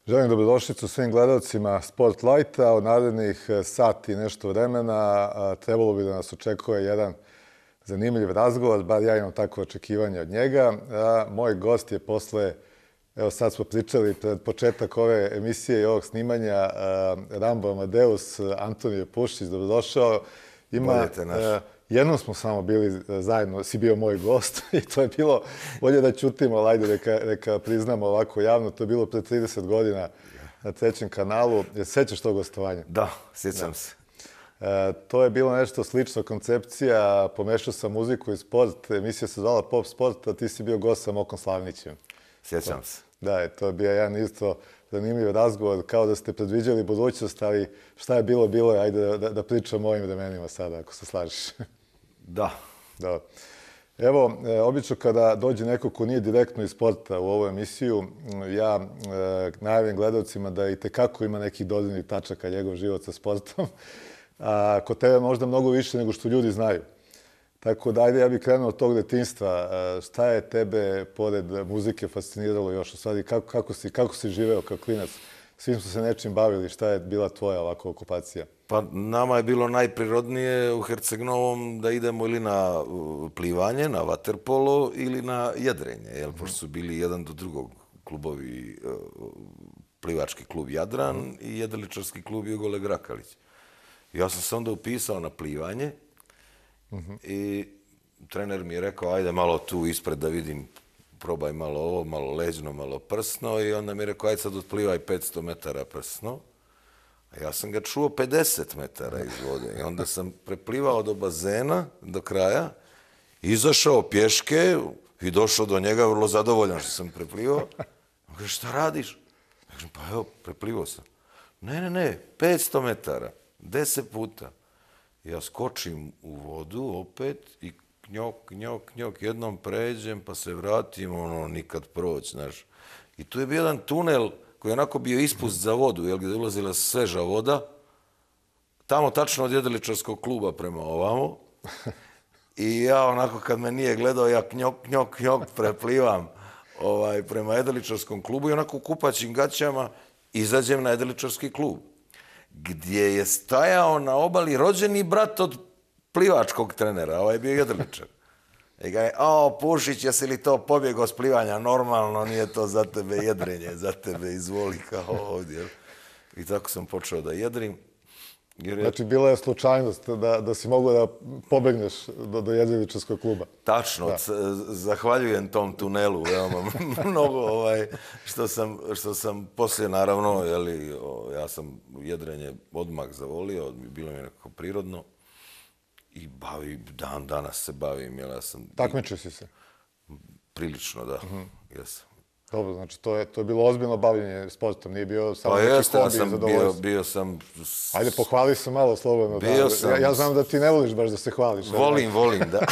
Želim dobrodošlicu svim gledalcima Sport Lighta. Od narednih sat i nešto vremena trebalo bi da nas očekuje jedan zanimljiv razgovor, bar ja imam takvo očekivanje od njega. Moj gost je posle, evo sad smo pričali pred početak ove emisije i ovog snimanja, Rambo Amadeus, Antonije Pušić, dobrodošao. Jednom smo samo bili zajedno, si bio moj gost i to je bilo, bolje da ćutimo, ali ajde neka priznamo ovako javno, to je bilo pre 30 godina na trećem kanalu. Sećaš tog gostovanja? Da, sjećam se. To je bilo nešto slično koncepcija, pomešao sam muziku i sport, emisija se zvala Pop Sport, a ti si bio gost sa Mokom Slavnićem. Sjećam se. Da, to je bio jedan isto zanimljiv razgovor, kao da ste predviđali budućnost, ali šta je bilo, bilo je, ajde da pričamo o ovim vremenima sada, ako se slažiš. Da. Da. Evo, obično kada dođe neko ko nije direktno iz sporta u ovu emisiju, ja najavim gledalcima da i tekako ima nekih dodirnih tačaka njegov život sa sportom, a kod tebe možda mnogo više nego što ljudi znaju. Tako da, ajde, ja bih krenuo od tog detinjstva. Šta je tebe, pored muzike, fasciniralo još? U stvari, kako si živeo kao klinac? Svim su se nečim bavili. Šta je bila tvoja ovako okupacija? Pa nama je bilo najprirodnije u Herceg-Novom da idemo ili na plivanje, na vaterpolo ili na jedrenje, jer pošto su bili jedan do drugog klubovi, plivački klub Jadran i jedriličarski klub Jugole Grakalić. Ja sam se onda upisao na plivanje i trener mi je rekao, ajde malo tu ispred da vidim, probaj malo ovo, malo leđno, malo prsno, i onda mi je rekao, ajde sad otplivaj 500 metara prsno. A ja sam ga čuo 50 metara iz vode i onda sam preplivao do bazena, do kraja, izašao pješke i došao do njega vrlo zadovoljan što sam preplivao. On kaže, šta radiš? Ja kažem, pa evo, preplivao sam. Ne, 500 metara, 10 puta. Ja skočim u vodu opet i knjok, jednom pređem pa se vratim, nikad proći, znaš. I tu je bio jedan tunel koji je onako bio ispust za vodu, jer gdje je ulazila sveža voda, tamo tačno od jedriličarskog kluba prema ovamo. I ja onako kad me nije gledao, ja knjok preplivam prema jedriličarskom klubu i onako u kupaćim gaćama izađem na jedriličarski klub, gdje je stajao na obali rođeni brat od plivačkog trenera, ovaj je bio jedriličar. I ga je, Pušić, jesi li to pobjegao s plivanja? Normalno, nije to za tebe jedrenje, za tebe izvoli kao ovdje. I tako sam počeo da jedrim. Znači, bila je slučajnost da si mogao da pobegneš do jedriličarskog kluba. Tačno, zahvaljujem tom tunelu veoma mnogo, što sam poslije, naravno, ja sam jedrenje odmah zavolio, bilo mi je nekako prirodno. I dan danas se bavim, jer ja sam... Takmičio si se? Prilično, da. Jesam. Dobro, znači to je bilo ozbiljno bavljenje sportom, nije bio samo neki hobi i zadovoljstvo. Bio sam... Ajde, pohvali se malo slobodno. Ja znam da ti ne voliš baš da se hvališ. Volim, da.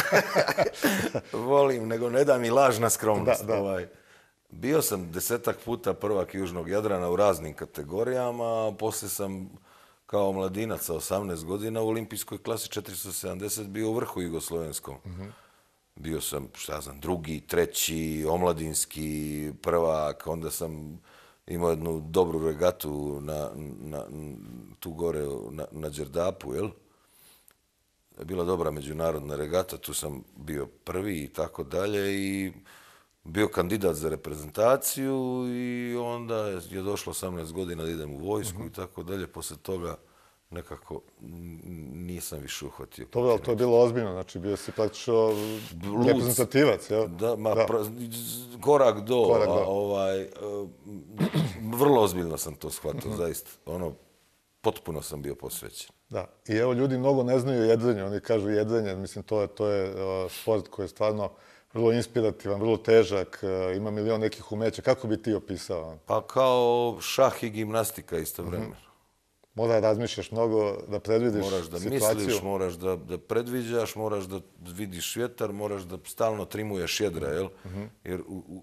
Volim, nego ne da mi lažna skromnost. Bio sam 10-ak puta prvak Južnog Jadrana u raznim kategorijama, a poslije sam kao mladinac sa 18 godina u olimpijskoj klasi 470 bio u vrhu jugoslovenskom. Bio sam, drugi, treći, omladinski prvak, onda sam imao jednu dobru regatu tu gore na Đerdapu, jel? Bila dobra međunarodna regata, tu sam bio prvi i tako dalje i bio kandidat za reprezentaciju i onda je došlo 18 godina da idem u vojsku i tako dalje. Poslije toga nekako nisam više uhvatio. Dobro, ali to je bilo ozbiljno, znači bio si praktično reprezentativac, jel? Da, korak do. Vrlo ozbiljno sam to shvatio, zaista. Potpuno sam bio posvećen. Da, i evo ljudi mnogo ne znaju jedrenje, oni kažu jedrenje, mislim to je sport koji je stvarno vrlo inspirativan, vrlo težak, ima milion nekih umeća. Kako bi ti opisao? Pa kao šah i gimnastika istovremeno. Mora da razmišljaš mnogo, da predvidiš situaciju. Moraš da misliš, moraš da predviđaš, moraš da vidiš vjetar, moraš da stalno trimuješ jedra, jel? Jer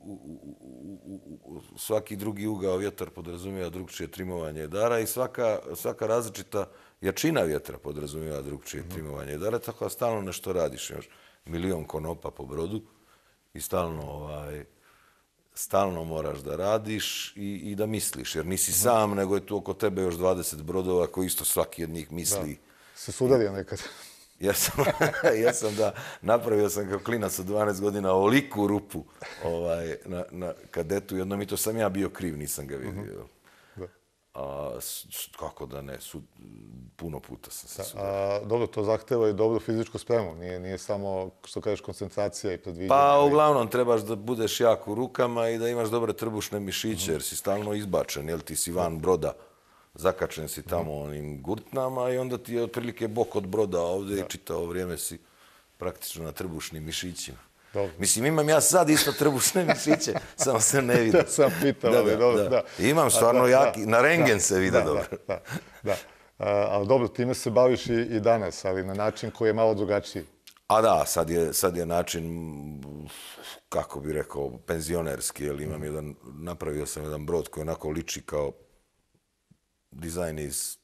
svaki drugi ugao vjetar podrazumijeva drugčije trimovanje jedara i svaka različita jačina vjetra podrazumijeva drugčije trimovanje jedara, tako da stalno nešto radiš. Imaš milion konopa po brodu i stalno stalno moraš da radiš i da misliš, jer nisi sam, nego je tu oko tebe još 20 brodova koji isto svaki od njih misli. Se sudario nekad. Jesam, da. Napravio sam kao klinac od 12 godina ovoliku rupu na kadetu. Jednom i to sam ja bio kriv, nisam ga vidio. Kako da ne, puno puta sam se sudario. Dobro, to zahteva i dobru fizičku spremu. Nije samo, što kažeš, koncentracija i predviđanje. Pa, uglavnom, trebaš da budeš jak u rukama i da imaš dobre trbušne mišiće, jer si stalno izbačen, jer ti si van broda. Zakačen si tamo onim gurtnama i onda ti je otprilike bok od broda ovdje i čitavo vrijeme si praktično na trbušnim mišićima. Dobro. Mislim, imam ja sad isto trbušne mišiće, samo se ne vidi. Da sam pitao, ali dobro, da. Imam stvarno jaki, na rengen se vide dobro. Da. Ali dobro, time se baviš i danas, ali na način koji je malo drugačiji. A da, sad je način, kako bi rekao, penzionerski, jer napravio sam jedan brod koji onako liči kao dizajn iz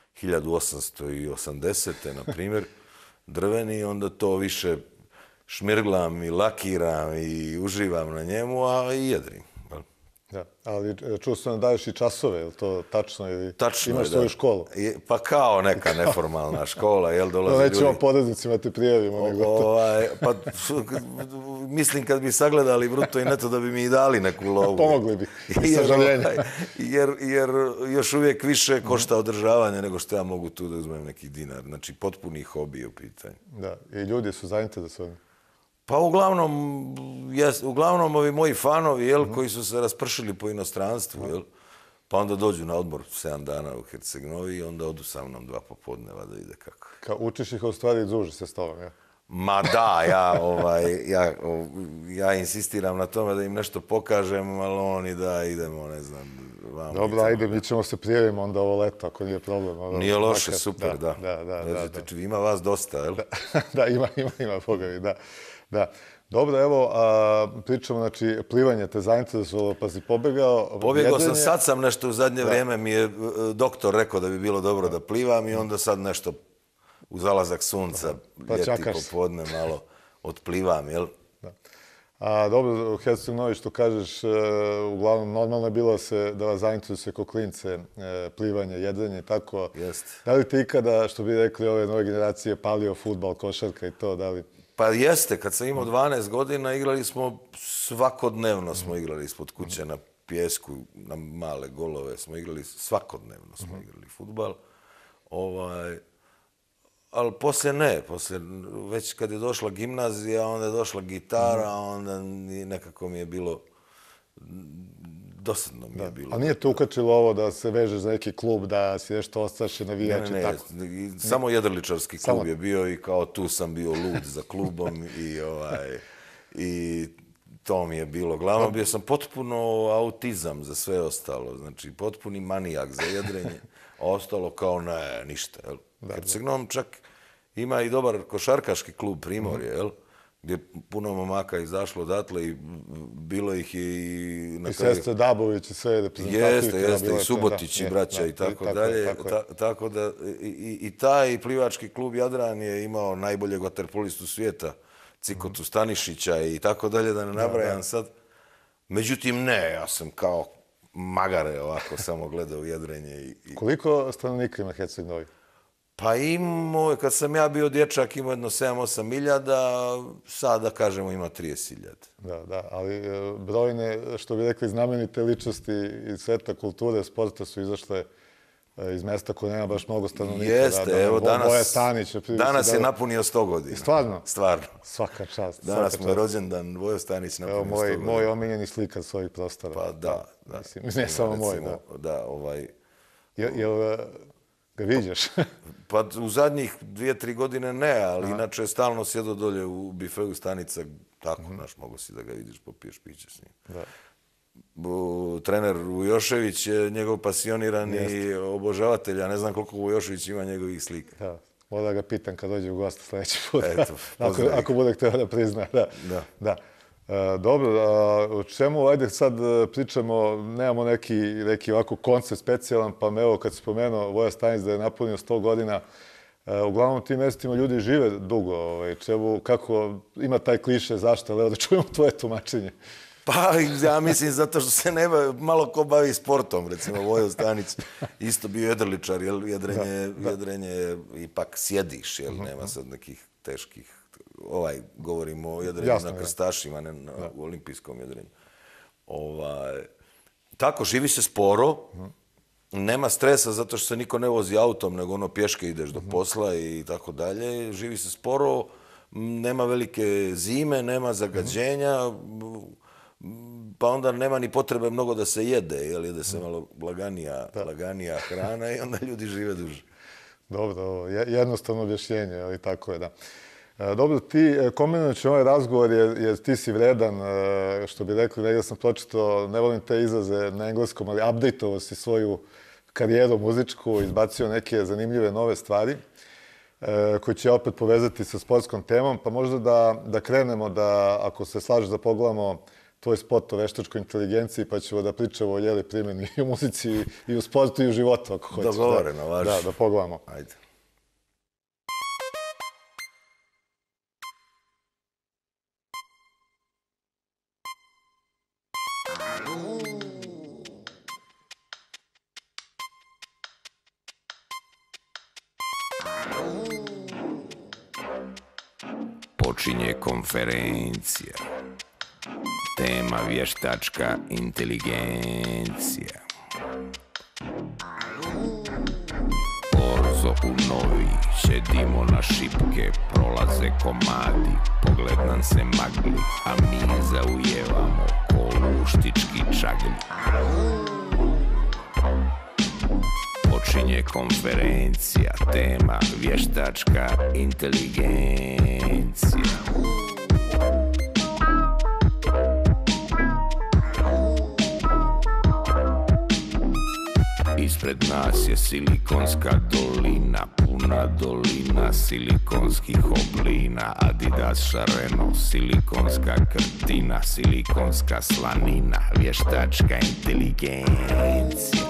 1880. na primjer, drveni, onda to više šmirglam i lakiram i uživam na njemu, a i jedrim. Da, ali čuo sam da daješ i časove, je li to tačno? Tačno imaš svoju školu? Pa kao neka neformalna škola, jel, dolaze ljudi. Nećemo podaznicima ti prijavimo. Pa, mislim kad bi sagledali bruto i neto da bi mi i dali neku lovu. Pomogli bi, i sažaljenja. Jer još uvijek više košta održavanje nego što ja mogu tu da uzmem neki dinar. Znači, potpuni hobi u pitanju. Da, i ljudi su zainteresovani. Pa uglavnom ovi moji fanovi, koji su se raspršili po inostranstvu, pa onda dođu na odmor 7 dana u Herceg-Novi i onda odu sa mnom 2 popodneva da ide kako. Učiš ih u stvari druži se s tobom, ja? Ma da, ja insistiram na tome da im nešto pokažem, ali oni da idemo, ne znam, vamo. Dobro, ajde, mi ćemo se prijaviti onda ovo leto, ako nije problem. Nije loše, super, da. Ima vas dosta, jel? Da, ima, Boga mi, da. Da. Dobro, evo, pričamo, znači, plivanje te zainteresovalo, pa si pobegao. Pobjegao sam, sad sam nešto u zadnje vrijeme, mi je doktor rekao da bi bilo dobro da plivam i onda sad nešto u zalazak sunca, ljeti popodne malo otplivam, jel? Dobro, u Herceg-Novi, što kažeš, uglavnom normalno je bilo da vas zainteresuje ko klince plivanje, jedrenje i tako. Jeste. Da li te ikada, što bi rekli ove nove generacije, palio fudbal, košarka i to, da li? Pa jeste, kad sam imao 12 godina igrali smo svakodnevno ispod kuće na pijesku, na male golove smo igrali, svakodnevno smo igrali fudbal. Ali poslije ne, već kad je došla gimnazija, onda je došla gitara, onda nekako mi je bilo, dosadno mi je bilo. A nije te ukačilo ovo da se vežeš za neki klub, da si nešto ostaše navijač i tako? Ne, samo jedriličarski klub je bio i kao tu sam bio lud za klubom i to mi je bilo glavno. Bio sam potpuno autizam za sve ostalo, znači potpuni manijak za jedrenje, a ostalo kao ne, ništa. Herceg-Novom čak ima i dobar košarkaški klub Primorje, jel? Gdje je puno momaka izašlo odatle i bilo ih i... I sestre Dabović i sve reprezentativke. Jeste, i Subotić i braća i tako dalje. Tako da i taj plivački klub Jadran je imao najboljeg vaterpolistu svijeta, Cikotu Stanišića i tako dalje, da ne nabrajam sad. Međutim, ne, ja sam kao magare ovako samo gledao jedrenje. Koliko stanovnika ima Herceg-Novi? Pa imao, kad sam ja bio dječak, imao jedno 7-8 hiljada, sada kažemo ima 30 hiljada. Da, ali brojne, što bi rekli, znamenite ličnosti iz sveta kulture, sporta su izašle iz mesta koje nema baš mnogo stanovnika. Jeste, evo danas je napunio 100 godina. Stvarno? Stvarno. Svaka čast. Danas mu je rođendan, Vojo Stanić napunio 100 godina. Evo moj omiljeni slika s ovih prostora. Pa da. Ne samo moj, da. Da, Jel ga viđaš? Pa u zadnjih 2-3 godine ne, ali inače stalno sjedo dolje u bifeu Stanica, tako, mogo si da ga vidiš, popiješ piće s njim. Trener Vujošević je njegov pasionirani obožavatelj, ja ne znam koliko Vujošević ima njegovih slika. Da, moram da ga pitam kad dođe u goste sljedeći put. Ako bude htio da prizna. Da. Dobro, o čemu, ajde sad pričamo, nemamo neki ovako koncept specijalan, pa me evo kad si spomenuo Voja Stanić da je napunio 100 godina, uglavnom u tim mjestima ljudi žive dugo, kako ima taj kliše, zašto, ali evo da čujemo tvoje tumačenje. Pa, ja mislim, zato što se malo ko bavi sportom, recimo Vojo Stanić, isto bio jedriličar, jer jedrenje ipak sjediš, jer nema sad nekih teških, govorimo o jedrenju na krstašima, ne na olimpijskom jedrenju. Tako, živi se sporo, nema stresa zato što se niko ne vozi autom, nego pješke ideš do posla i tako dalje. Živi se sporo, nema velike zime, nema zagađenja, pa onda nema ni potrebe mnogo da se jede, jer jede se malo laganija hrana i onda ljudi žive duže. Dobro, jednostavno objašnjenje, ali tako je, da. Dobro, ti, komentujući ovaj razgovor, jer ti si vredan, što bi rekli, negdje sam pročitao, ne volim te izraze na engleskom, ali update-ovo si svoju karijeru muzičku, izbacio neke zanimljive nove stvari, koje će opet povezati sa sportskom temom, pa možda da krenemo da, ako se slažeš, da pogledamo tvoj spot o veštačkoj inteligenciji, pa ćemo da pričamo o primjeni i u muzici, i u sportu, i u životu, ako hoćeš. Dogovoreno, važno. Da pogledamo. Ajde. Počinje konferencija. Tema vještačka inteligencija. Orzo u novi, šedimo na šipke, prolaze komadi, pogled nam se magli, a mi zaujevamo ko luštički čagli. Počinje konferencija, tema vještačka inteligencija. Ispred nas je silikonska dolina, puna dolina silikonskih oblina, Adidas šareno, silikonska krtina, silikonska slanina, vještačka inteligencija.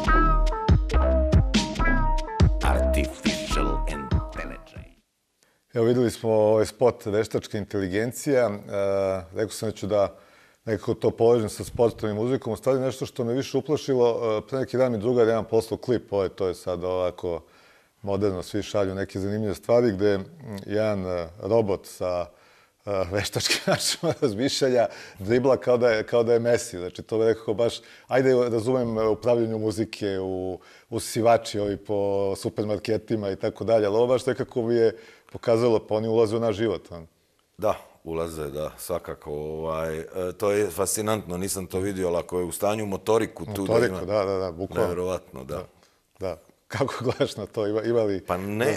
Artificial intelligence. Evo, videli smo ovaj spot veštačka inteligencija. Rekao sam da ću da nekako to povežem sa sportom i muzikom. U stvari nešto što me više uplašilo, pre neki dan mi drugar jedan poslao klip, to je sad ovako moderno, svi šalju neke zanimljive stvari, gde jedan robot sa veštačkim načinom razmišljanja dribla kao da je Messi. Znači, to je nekako baš, ajde razumem u pravljenju muzike, u usisivači ovi po supermarketima i tako dalje, ali ovo baš nekako mi je pokazalo, pa oni ulaze u naš život. Da, ulaze, da, svakako. To je fascinantno, nisam to vidio, ali ako je u stanju motoriku tu da ima... Da, bukvalno. Nevjerovatno, da. Da. Kako gledaš na to? Ima li spas? Pa ne,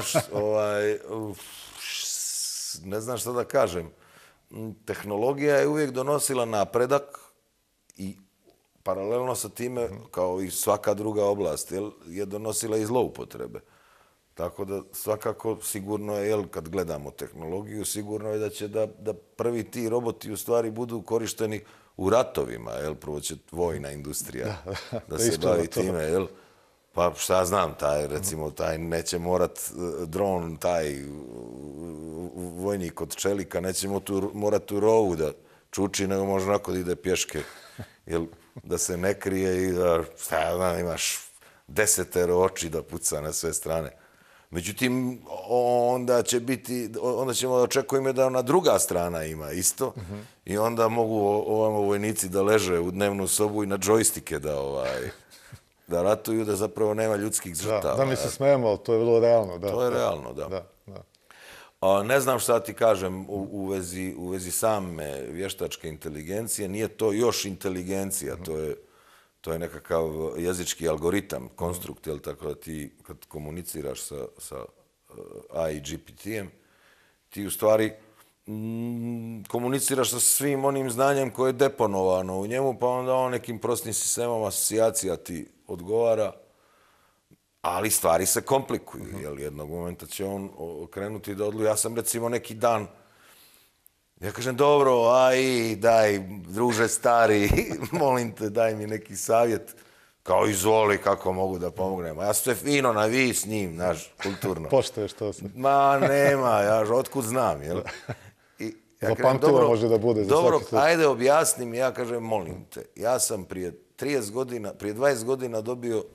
ne znam šta da kažem. Tehnologija je uvijek donosila napredak i paralelno sa time, kao i svaka druga oblast, je donosila i zloupotrebe. Tako da svakako sigurno je, kad gledamo tehnologiju, sigurno je da će da prvi ti roboti u stvari budu korišteni u ratovima, prvo će vojna industrija da se bavi time, pa šta znam, recimo, taj neće morat dron, taj vojnik od čelika, neće morat u rovu da čuči, nego može onako da ide pješke, da se ne krije i da, šta znam, imaš 10 oči da puca na sve strane. Međutim, onda ćemo da očekujemo da ona druga strana ima isto i onda mogu ovamo vojnici da leže u dnevnu sobu i na džojstike da ratuju, da zapravo nema ljudskih žrtava. Da mi se smijemo, ali to je vrlo realno. To je realno, da. Ne znam šta ti kažem u vezi same vještačke inteligencije. Nije to još inteligencija, to je nekakav jezički algoritam, konstrukt, tako da ti kad komuniciraš sa AI GPT-em, ti u stvari komuniciraš sa svim onim znanjem koje je deponovano u njemu, pa onda on nekim prostim sistemom asocijacija ti odgovara, ali stvari se komplikuju, jer jednog momenta će on krenuti da odluči. Ja sam recimo neki dan, ja kažem, dobro, daj, druže stari, molim te, daj mi neki savjet, kao izvoli kako mogu da pomognem. Ja sam sve fino na vi s njim, znaš, kulturno. Poštuješ to se. Ma nema, ja otkud znam, jel? Zapamtilo može da bude za svaki dobro, slučaj. ajde objasni mi, ja kažem, molim te. Ja sam prije 20 godina dobio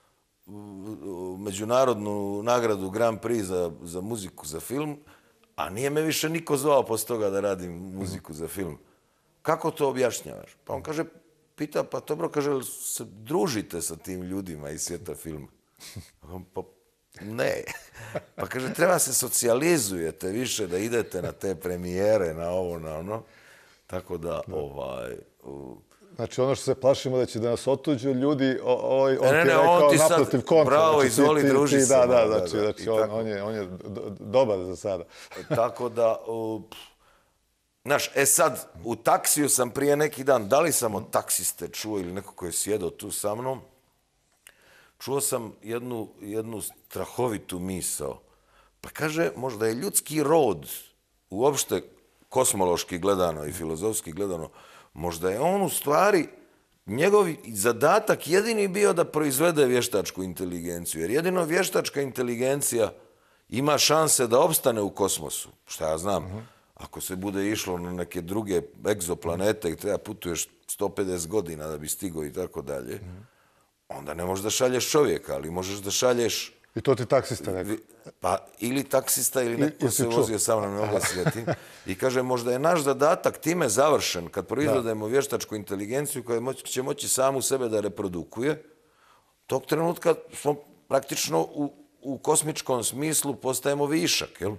međunarodnu nagradu Grand Prix za muziku za film, a nije me više niko zvao posle toga da radim muziku za film. Kako to objašnjavaš? Pa on kaže, pita, pa dobro, kaže, se družite sa tim ljudima iz svijeta filma? Pa ne. Pa kaže, treba se socijalizujete više, da idete na te premijere, na ovo, na ono. Tako da, Znači, ono što se plašimo da će da nas otuđu ljudi, on ti je Ne, rekao on ti sad, naprotiv kontra. bravo, Znači, izvoli, druži se. Znači, on je dobar za sada. Tako da, znaš, sad, u taksiju sam prije neki dan, da li sam od taksiste čuo ili neko koji je sjedao tu sa mnom, čuo sam jednu strahovitu misao. Pa kaže, možda je ljudski rod, uopšte kosmološki gledano i filozofski gledano, možda je on u stvari, njegov zadatak jedini bio da proizvede vještačku inteligenciju. Jer jedino vještačka inteligencija ima šanse da opstane u kosmosu. Šta ja znam, ako se bude išlo na neke druge egzoplanete i treba putuješ 150 godina da bi stigao i tako dalje, onda ne možeš da šalješ čovjeka, ali možeš da šalješ... I to ti taksista rekao? Pa ili taksista ili neko se vozio sa mnom, ne mogu da sjetim. I kaže, možda je naš zadatak time završen kad proizvodimo vještačku inteligenciju koja će moći samu sebe da reprodukuje. Tog trenutka smo praktično u kosmičkom smislu postajemo višak, jel?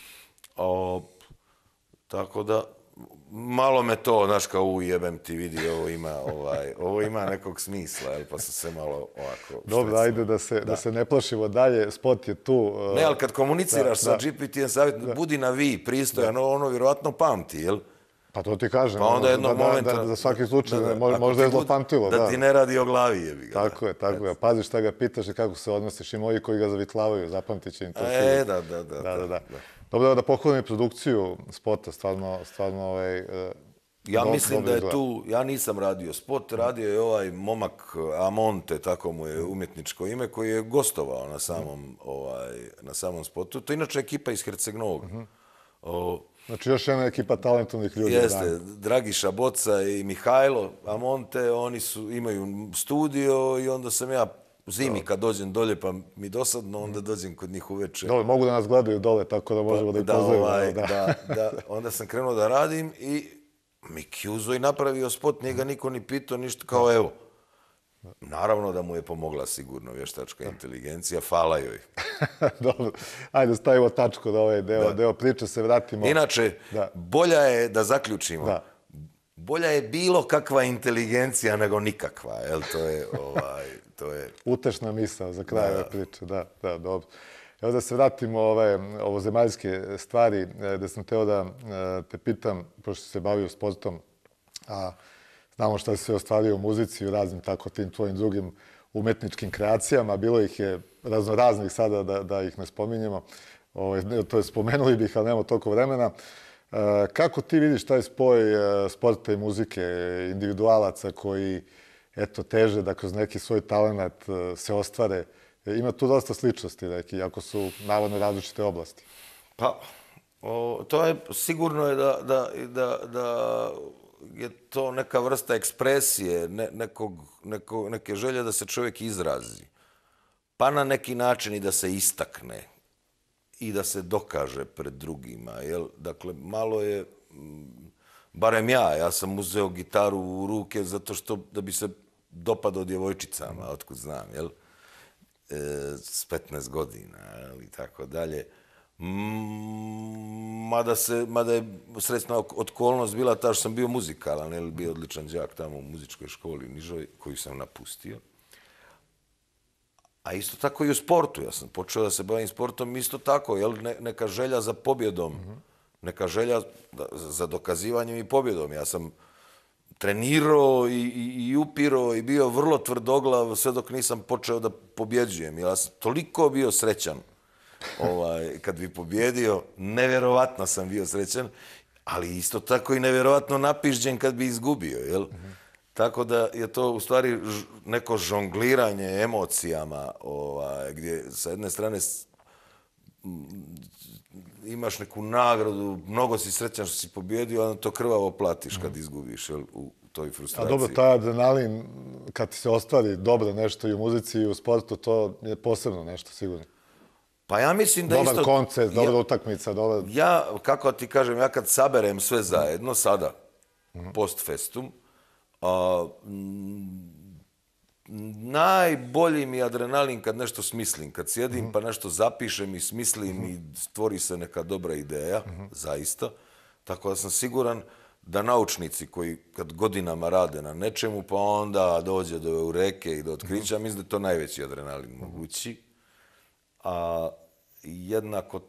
Tako da, malo me to, znaš, kao jebem ti vidi, ovo ima nekog smisla, jel, pa sam se malo ovako... Dobro, ajde da se ne plašimo dalje, spot je tu. Ne, ali kad komuniciraš sa GPT-em savjet, budi na vi, pristojan, ono vjerovatno pamti, jel? Pa to ti kažem. Pa onda jednog momenta... Za svaki slučaj, možda je zlopamtilo. Da ti ne radi o glavi, jebi ga. Tako je. Pazi šta ga pitaš i kako se odnosiš i moji koji ga zavitlavaju, zapamtit će im to. Da. Dobro, da pohvalim produkciju spota, stvarno... Ja mislim da je tu, ja nisam radio spot, radio je ovaj momak Amonte, tako mu je umjetničko ime, koji je gostovao na samom spotu. To je inače ekipa iz Herceg-Novog. Znači još jedna ekipa talentovnih ljudi. Jeste, Dragiša Boca i Mihajlo Amonte, oni imaju studio i onda sam ja zimi kad dođem dolje pa mi dosadno, onda dođem kod njih uveče. Dole, mogu da nas gledaju dole, tako da možemo da ih pozdravimo. Onda sam krenuo da radim i Miki uzo i napravio spot, njega niko ni pitao, ništa, kao evo. Naravno da mu je pomogla sigurno vještačka inteligencija, hvala joj. Dobro, ajde stavimo tačku da ovaj deo priče, se vratimo. Inače, bolja je, da zaključimo, bolja je bilo kakva inteligencija nego nikakva, jel, to je... Utešna misao za kraj ove priče, da, dobro. Evo da se vratimo ovo zemaljske stvari, gde sam teo da te pitam, pošto se bavio sportom, a znamo šta se ostvario u muzici i u raznim tako tim tvojim drugim umetničkim kreacijama, bilo ih je raznoraznih sada da ih ne spominjemo, to je spomenuli bih, ali nemamo toliko vremena. Kako ti vidiš taj spoj sporta i muzike, individualaca koji teže da kroz neki svoj talent se ostvare? Ima tu dosta sličnosti, iako su navodno različite oblasti. Pa, to je sigurno je da je to neka vrsta ekspresije, neke želje da se čovjek izrazi. Pa na neki način i da se istakne i da se dokaže pred drugima. Dakle, malo je, barem ja sam uzeo gitaru u ruke zato što da bi se dopadao djevojčicama, otkud znam, jel? S 15 godina i tako dalje. Mada je srećna okolnost bila ta što sam bio muzikalan, jer bio odličan đak tamo u muzičkoj školi u Nižoj, koju sam napustio. A isto tako i u sportu. Ja sam počeo da se bavim sportom isto tako, neka želja za pobjedom, neka želja za dokazivanjem i pobjedom. Ja sam trenirao i upirao i bio vrlo tvrdoglav sve dok nisam počeo da pobjeđujem. Ja sam toliko bio srećan kad bi pobjedio, nevjerovatno sam bio srećan, ali isto tako i nevjerovatno napižđen kad bi izgubio, jel? Tako da je to u stvari neko žongliranje emocijama, gdje sa jedne strane imaš neku nagradu, mnogo si srećan što si pobjedio, onda to krvavo platiš kad izgubiš, jel, u toj frustraciji. A dobro, taj adrenalin, kad ti se ostvari dobro nešto i u muzici i u sportu, to je posebno nešto, sigurno. Pa ja mislim da isto... Dobar koncert, dobra utakmica, dobar... Ja, kako ti kažem, ja kad saberem sve zajedno, sada, post festum, najbolji mi je adrenalin kad nešto smislim, kad sjedim pa nešto zapišem i smislim i stvori se neka dobra ideja, zaista. Tako da sam siguran da naučnici koji kad godinama rade na nečemu pa onda dođe do eureke i do otkrića, mislim da je to najveći adrenalin mogući. A jednako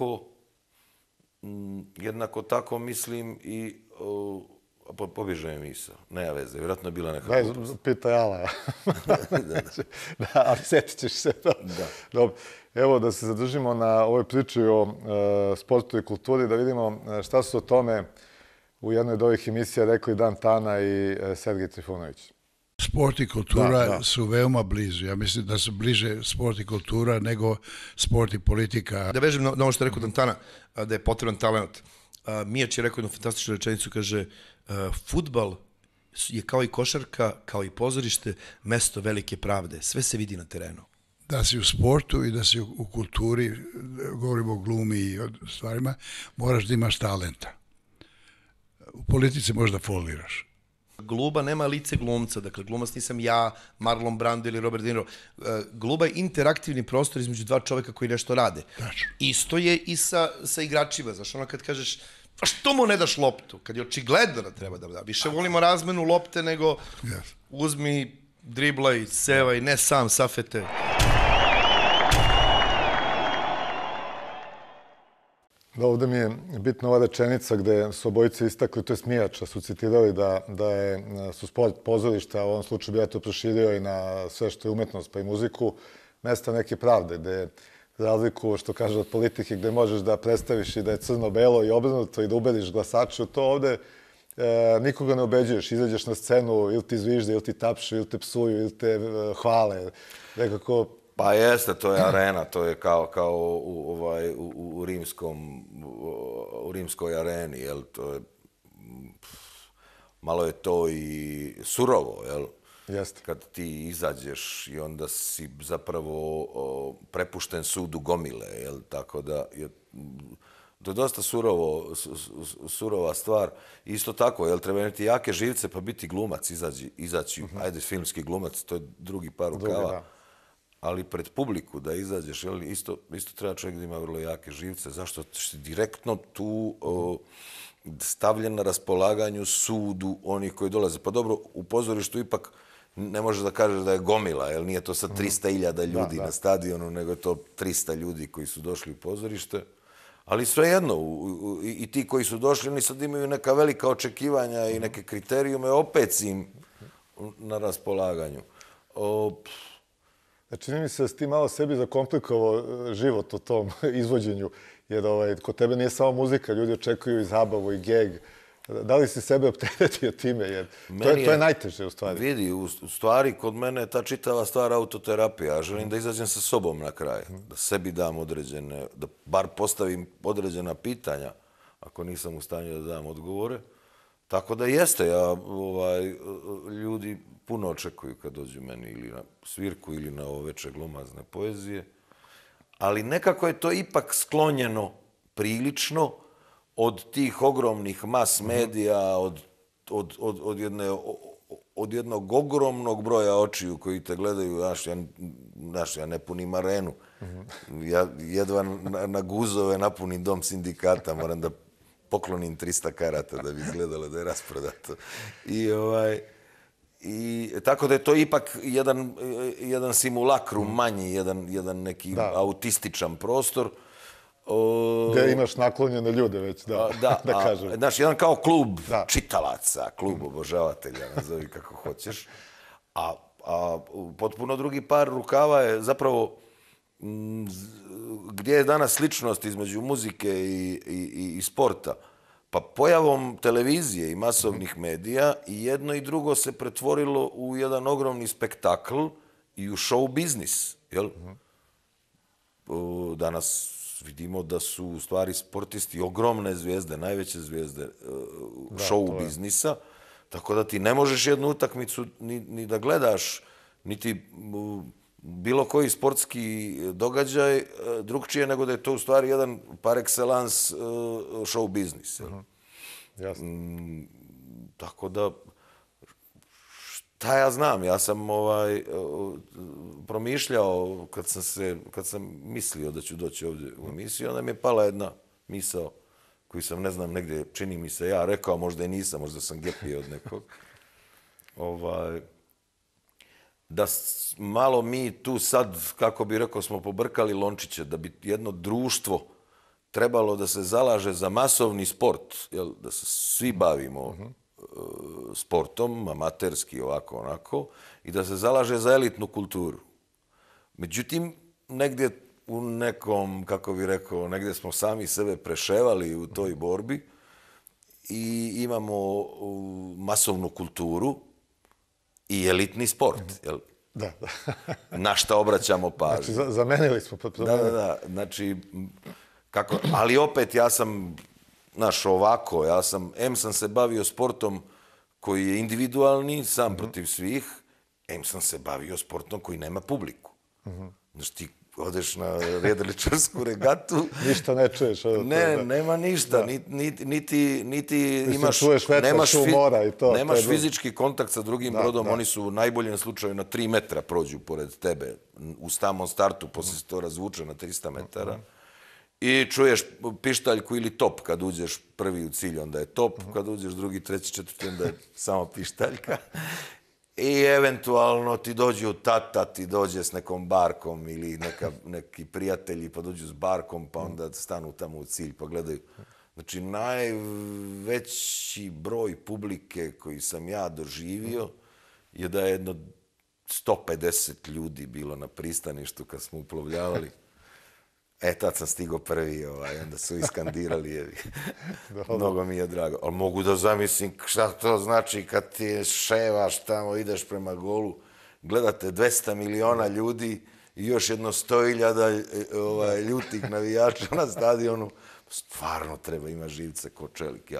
tako mislim i pobježe je misao. Nema veze, vjerojatno je bila neka glupost. Pitaj Ala. Da, ali sjetit ćeš se to. Dobro. Evo da se zadržimo na ovoj priči o sportu i kulturi, da vidimo šta su o tome u jednoj od ovih emisija rekli Dan Tana i Sergej Trifunović. Sport i kultura su veoma blizu. Ja mislim da su bliže sport i kultura nego sport i politika. Da vežem na ovo što je rekao Dantana, da je potreban talent. Mijač je rekao jednu fantastičnu rečenicu, kaže, fudbal je kao i košarka, kao i pozorište, mesto velike pravde. Sve se vidi na terenu. Da si u sportu i da si u kulturi, govorimo o glumi i o stvarima, moraš da imaš talenta. U politici možda foliraš. Gluba nema lice glumca, dakle glumac nisam ja, Marlon Brando ili Robert De Niro. Gluba je interaktivni prostor između dva čoveka koji nešto rade. Tačno. Isto je i sa igračima, znaš, ono kad kažeš, pa što mu ne daš loptu? Kad je očigledno da treba da da. Više volimo razmenu lopte nego uzmi, driblaj, sevaj, ne sam, safete. Da, ovdje mi je bitna ova rečenica gde su obojice istakli, to je Smijača, su citirali da su sport pozorišta, u ovom slučaju bi ja to proširio i na sve što je umetnost pa i muziku, mesta neke pravde, gde za razliku što kaže od politike gde možeš da predstaviš i da je crno-belo i obrnuto i da ubediš glasače, to ovde nikoga ne ubeđuješ, izađeš na scenu ili ti zvižde, ili ti tapšu, ili te psuju, ili te hvale, nekako... Pa jeste, to je arena, to je kao u rimskoj areni, jel, to je, malo je to i surovo, jel? Jeste. Kad ti izađeš i onda si zapravo prepušten sudu gomile, jel, tako da je to je dosta surova stvar. Isto tako, jel, treba imati jake živce pa biti glumac, izaći, ajde, filmski glumac, to je drugi par rukava. Ali pred publiku da izađeš, jel, isto treba čovjek da ima vrlo jake živce. Zašto? Si direktno tu stavljen na raspolaganju sudu onih koji dolaze. Pa dobro, u pozorištu ipak ne možeš da kažeš da je gomila, jer nije to sad 300.000 ljudi na stadionu, nego je to 300 ljudi koji su došli u pozorište. Ali svejedno, i ti koji su došli, oni sad imaju neka velika očekivanja i neke kriterijume, opet si im na raspolaganju. Čini mi se da si ti malo sebi zakomplikovao život u tom izvođenju, jer kod tebe nije samo muzika, ljudi očekuju i zabavu i geg. Da li si sebe opteretio time? Jer to je najteže u stvari. Vidi, u stvari kod mene je ta čitava stvar autoterapija. Ja želim da izađem sa sobom na kraj, da sebi dam određene, da bar postavim određena pitanja, ako nisam u stanju da dam odgovore. Tako da jeste, ljudi puno očekuju kad dođu meni ili na svirku ili na ovo veče glomazne poezije, ali nekako je to ipak sklonjeno prilično od tih ogromnih mas medija, od jednog ogromnog broja očiju koji te gledaju, ja ne punim arenu, ja jedva na guzove napunim dom sindikata, moram da poklonim 300 karata da bi izgledalo da je rasprodato. I tako da je to ipak jedan simulakrum manji, jedan neki autističan prostor. Gde imaš naklonjene ljude već, da kažem. Znaš, jedan kao klub čitalaca, klub obožavatelja, nazovi kako hoćeš. A potpuno drugi par rukava je zapravo gdje je danas sličnost između muzike i sporta. Pa pojavom televizije i masovnih medija i jedno i drugo se pretvorilo u jedan ogromni spektakl i u show biznis. Danas vidimo da su u stvari sportisti ogromne zvijezde, najveće zvijezde show biznisa, tako da ti ne možeš jednu utakmicu ni da gledaš, niti bilo koji sportski događaj drugčije nego da je to u stvari jedan par excellence show biznis. Jasno. Tako da, šta ja znam, ja sam promišljao kad sam mislio da ću doći ovdje u emisiju, onda mi je pala jedna misao koju sam, ne znam, negdje, čini mi se, ja rekao, možda i nisam, možda sam gepio od nekog. Da malo mi tu sad, kako bi rekao, smo pobrkali lončiće, da bi jedno društvo trebalo da se zalaže za masovni sport, da se svi bavimo sportom, amaterski, ovako, onako, i da se zalaže za elitnu kulturu. Međutim, negdje u nekom, kako bi rekao, negdje smo sami sebe preševali u toj borbi i imamo masovnu kulturu i elitni sport. Da. Na šta obraćamo pažnju. Znači, zamenili smo. Da. Znači, ali opet ja sam, ovako, sam se bavio sportom koji je individualni, sam protiv svih, sam se bavio sportom koji nema publiku. Znači, ti odeš na jedriličarsku regatu. Ništa ne čuješ. Nema ništa. Niti imaš... Čuješ vetar, šum mora i to. Nemaš fizički kontakt sa drugim brodom. Oni su u najboljem slučaju na 3 metra prođu pored tebe. U samom startu, poslije se to razvuče na 300 metara. I čuješ pištaljku ili top. Kad uđeš prvi u cilj, onda je top. Kad uđeš drugi, treći, četvrti, onda je samo pištaljka. I eventualno ti dođu tata, ti dođe s nekom barkom ili neki prijatelji pa dođu s barkom pa onda stanu tamo u cilj pa gledaju. Znači, najveći broj publike koji sam ja doživio je da je jedno 150 ljudi bilo na pristaništu kad smo uplovljavali. Tad sam stigao prvi, onda su iskandirali, mnogo mi je drago. Ali mogu da zamislim šta to znači kad ti ševaš tamo, ideš prema golu, gledate 200 miliona ljudi i još jedno 100.000 ljutih navijača na stadionu. Stvarno treba ima živce ko čelik.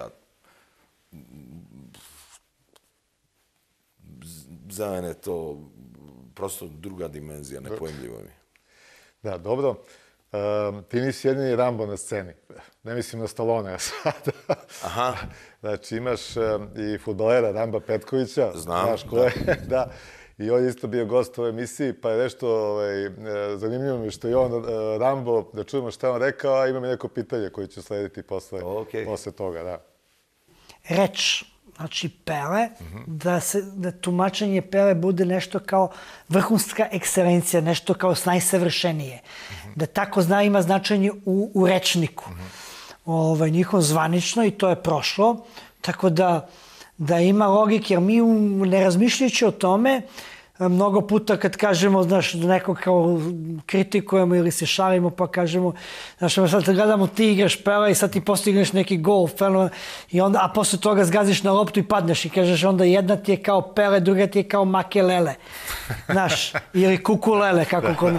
Za mene je to prosto druga dimenzija, nepojmljivo mi. Da, dobro. Ti nisi jedini Rambo na sceni. Ne mislim na Stallone sad. Aha. Znači, imaš i fudbalera Ramba Petkovića. Znam. Znaš ko je? Da. I on je isto bio gost u ovoj emisiji, pa je nešto zanimljivo mi što je on Rambo, da čujemo šta on rekao, a imam i neko pitanje koje ću slediti posle toga. Da. Reč, znači Pele, da tumačenje Pele bude nešto kao vrhunska ekscelencija, nešto kao najsavršenije. Da tako ima značenje u rečniku. Njihov zvanično i to je prošlo. Tako da ima logike, jer mi ne razmišljajući o tome, mnogo puta kad kažemo, znaš, da nekog kao kritikujemo ili se šalimo, pa kažemo, znaš, sad gledamo ti igraš Pele i sad ti postigneš neki gol, a posle toga zgaziš na loptu i padneš i kažeš onda jedna ti je kao Pele, druga ti je kao Makelele, znaš, ili Kukulele, kako kod...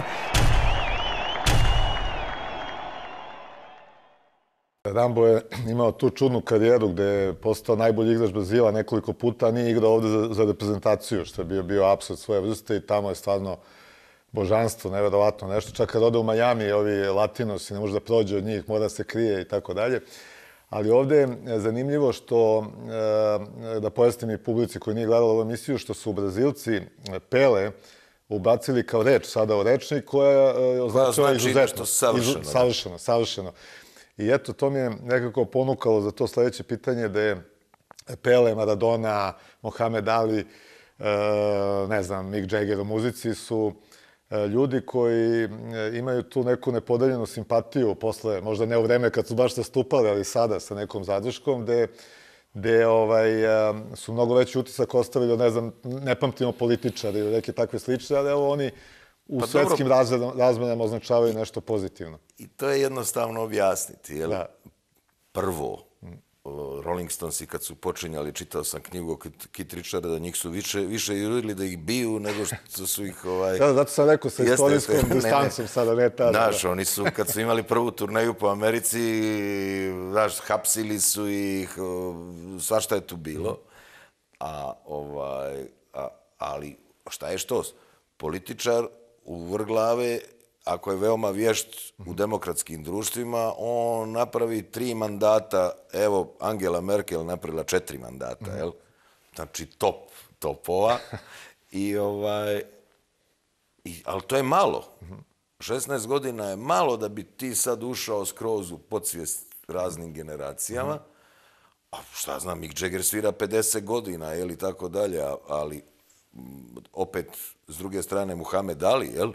Rambo je imao tu čudnu karijeru gde je postao najbolji igrač Brazila nekoliko puta, a nije igrao ovde za reprezentaciju, što je bio apsurd svoje vrste i tamo je stvarno božanstvo, neverovatno nešto. Čak kad ode u Miami, ovi Latinosi, ne može da prođe od njih, mora se krije i tako dalje. Ali ovde je zanimljivo što, da pojasnim i publici koji nije gledala ovu emisiju, što su Brazilci Pele ubacili kao reč sada u rečnik koja označava izuzetno. Savršeno. I eto, to mi je nekako ponukalo za to sledeće pitanje da je Pele, Maradona, Mohamed Ali, ne znam, Mick Jagger u muzici su ljudi koji imaju tu neku nepodeljenu simpatiju posle, možda ne u vreme kad su baš nastupali, ali sada sa nekom zadrškom, gde su mnogo veći utisak ostavili, ne znam, ne pamtimo političari ili neke takve slične, ali evo oni u svetskim razmenama označavaju nešto pozitivno. I to je jednostavno objasniti. Prvo, Rolling Stonesi kad su počinjali, čitao sam knjigu o Kit Richarda, da njih su više jurili da ih biju nego što su ih... Da, zato sam rekao sa istorijskom distancom sada, ne tada. Znaš, oni su, kad su imali prvu turneju po Americi, znaš, hapsili su ih, svašta je tu bilo. Ali šta je štos? Političar u vrh glave, ako je veoma vješt u demokratskim društvima, on napravi 3 mandata, evo, Angela Merkel napravila 4 mandata, jel? Znači, topova. Ali to je malo. 16 godina je malo da bi ti sad ušao skroz u podsvijest raznim generacijama. A šta znam, Mick Jagger svira 50 godina, jel, i tako dalje, ali opet, s druge strane, Muhammed Ali, jel?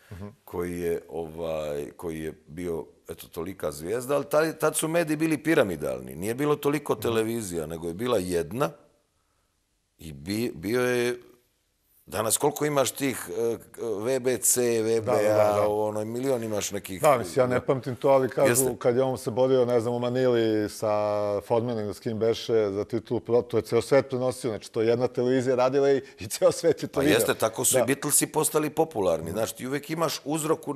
Koji je bio, eto, tolika zvijezda, ali tad su mediji bili piramidalni. Nije bilo toliko televizija, nego je bila jedna i bio je... Danas koliko imaš tih VBC, VBA, milion imaš nekih... Da, mislim, ja ne pamtim to, ali kažu, kad je on se borio, ne znam, u Manili sa Fordmanom, s kim beše, za titulu, to je ceo svet prenosio, znači to je jedna televizija radila i ceo svet je to vidio. Pa jeste, tako su i Beatlesi postali popularni. Znači, ti uvek imaš uzrok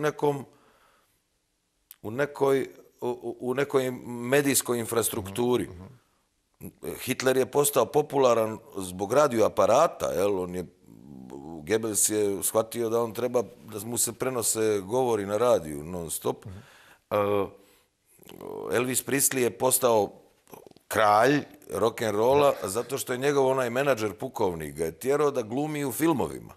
u nekoj medijskoj infrastrukturi. Hitler je postao popularan zbog radioaparata, jel, on je Goebbels je shvatio da on treba, da mu se prenose govori na radiju non stop. Elvis Presley je postao kralj rock'n'rolla zato što je njegov onaj menadžer pukovnik ga je tjerao da glumi u filmovima.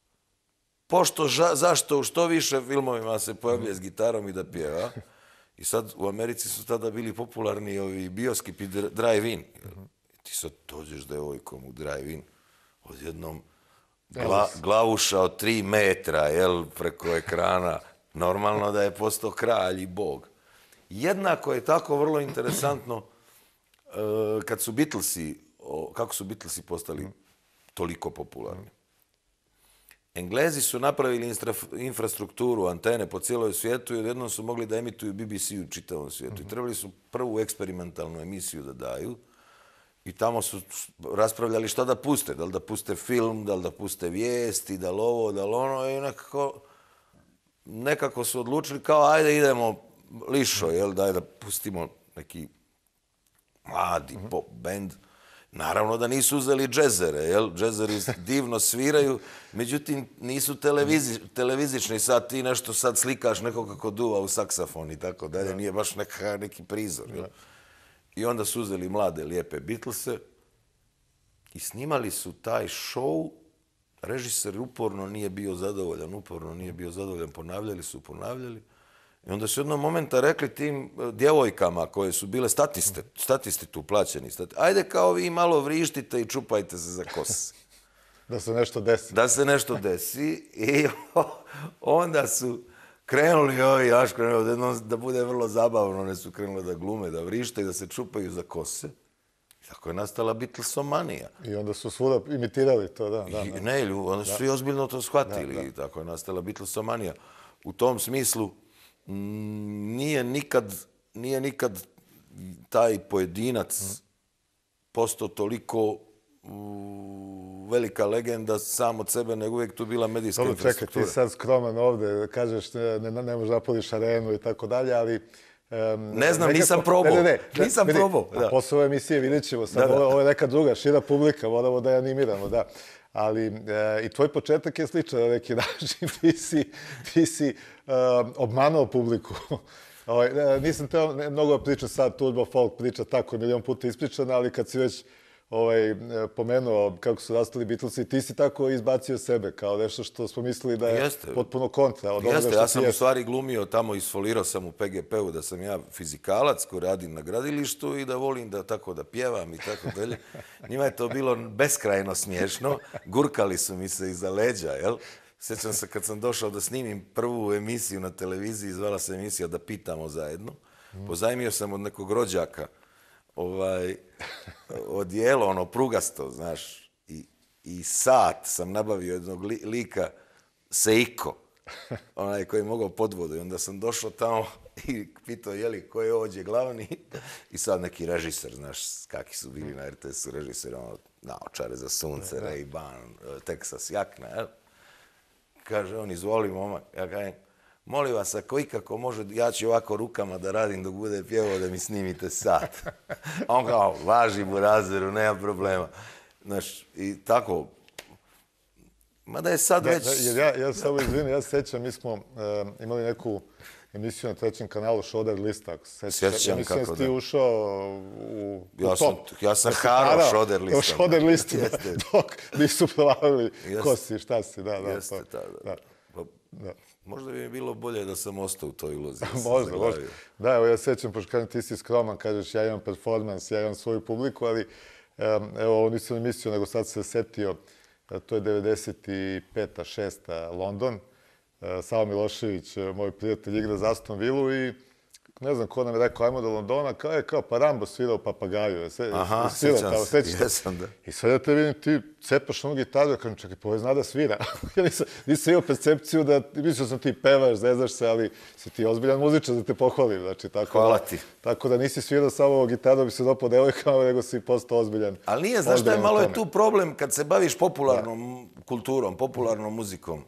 Zašto u što više filmovima se pojavlja s gitarom i da pjeva. I sad u Americi su tada bili popularni ovi bioskipi drive-in. Ti sad dođeš devojkom u drive-in, odjednom glavuša od 3 metra, jel, preko ekrana. Normalno da je postao kralj i bog. Jednako je tako vrlo interesantno kad su Beatlesi, kako su Beatlesi postali toliko popularni. Englezi su napravili infrastrukturu, antene po cijeloj svijetu i odjednom su mogli da emituju BBC u čitavom svijetu. I trebali su prvu eksperimentalnu emisiju da daju. I tamo su raspravljali šta da puste. Da li da puste film, da li da puste vijesti, da li ovo, da li ono. I nekako su odlučili kao ajde idemo lišo, jel, daj da pustimo neki mladi pop band. Naravno da nisu uzeli džezere, jel? Džezeri divno sviraju, međutim nisu televizični, sad ti nešto sad slikaš nekog kako duva u saksafon i tako dalje, nije baš neki prizor, jel? I onda su uzeli mlade, lijepe Beatlese i snimali su taj show. Režiser uporno nije bio zadovoljan, ponavljali. I onda su jednog momenta rekli tim djevojkama koje su bile statisti tu plaćeni, ajde kao vi malo vrištite i čupajte se za kose. Da se nešto desi. Da se nešto desi i onda su krenuli ovi, da bude vrlo zabavno, one su krenule da glume, da vrište i da se čupaju za kose. I tako je nastala Beatlesomanija. I onda su svuda imitirali to, da. Ne, onda su i ozbiljno to shvatili i tako je nastala Beatlesomanija. U tom smislu nije nikad taj pojedinac postao toliko velika legenda sam od sebe, nego uvijek tu bila medijska infrastruktura. Čekaj, ti sad skroman ovde, kažeš ne možeš napoliš arenu i tako dalje, ali... Ne znam, nisam probao. Nisam probao. Posle ove emisije vidjet ćemo, ovo je neka druga, šira publika, moramo da je animiramo, da. Ali i tvoj početak je sličan na neki način. Ti si obmanuo publiku. Nisam teo mnogo priča sad, turbo folk priča, tako je milion puta ispričana, ali kad si već pomenuo kako su nastali Beatlesi, ti si tako izbacio sebe, kao nešto što smo mislili da je potpuno kontra. Jeste, ja sam u stvari glumio tamo, isfolirao sam u PGP-u da sam ja fizikalac koji radim na gradilištu i da volim da tako da pjevam i tako dalje. Njima je to bilo beskrajno smiješno, gurkali su mi se iza leđa, jel? Sjećam se kad sam došao da snimim prvu emisiju na televiziji, zvala se emisija Da pitamo zajedno. Pozajmio sam od nekog rođaka odijelo, ono prugasto, znaš, i sat sam nabavio jednog lika, Seiko, onaj koji je mogao pod vodu. I onda sam došao tamo i pitao, jeli, ko je ovdje glavni? I sad neki režiser, znaš, kakvi su bili na RTS-u režiser, ono, naočare za sunce, Ray-Ban, Texas jakna, jel? Kaže on, izvoli momak. Ja kažem, molim vas, ako ikako može, ja ću ovako rukama da radim dok bude pjevao da mi snimite sat. A on kao, važi burazeru, nema problema. Znaš, i tako, mada je sad već... Ja samo izvini, ja se sjećam, mi smo imali neku emisiju na trećem kanalu, Šoder lista, ako se sjećaš. Sjećam kako da. Mislim, ti ušao u top. Ja sam harao Šoder listom. Šoder listom, dok nisu provalili ko si, šta si, da. Jeste, da. Možda bi mi bilo bolje da sam ostao u toj ulozi. Možda. Da, evo ja sjećam, pošto kažem ti si skroman, kažeš ja imam performans, ja imam svoju publiku, ali evo ovo nisam mislio, nego sad se setio, to je 95. 6. London. Savo Milošević, moj prijatelj, igra za Aston Villu i ne znam ko nam je rekao, ajmo do Londona, kao pa Rambo svirao Papagaju. Aha, jesam da. I sad ja te vidim, ti cepaš onu gitaru, ja kažem, čekaj, povez zna da svira. Ja nisam imao percepciju da, mislio sam ti pevaš, zezaš se, ali si ti ozbiljan muzičar da te pohvalim. Znači, hvala ti. Tako da nisi svirao samo gitaru, bi se dopao devojkama, nego si postao ozbiljan. Ali nije, znaš šta je, malo je tu problem kad se baviš popularnom kulturom, popularnom muzikom.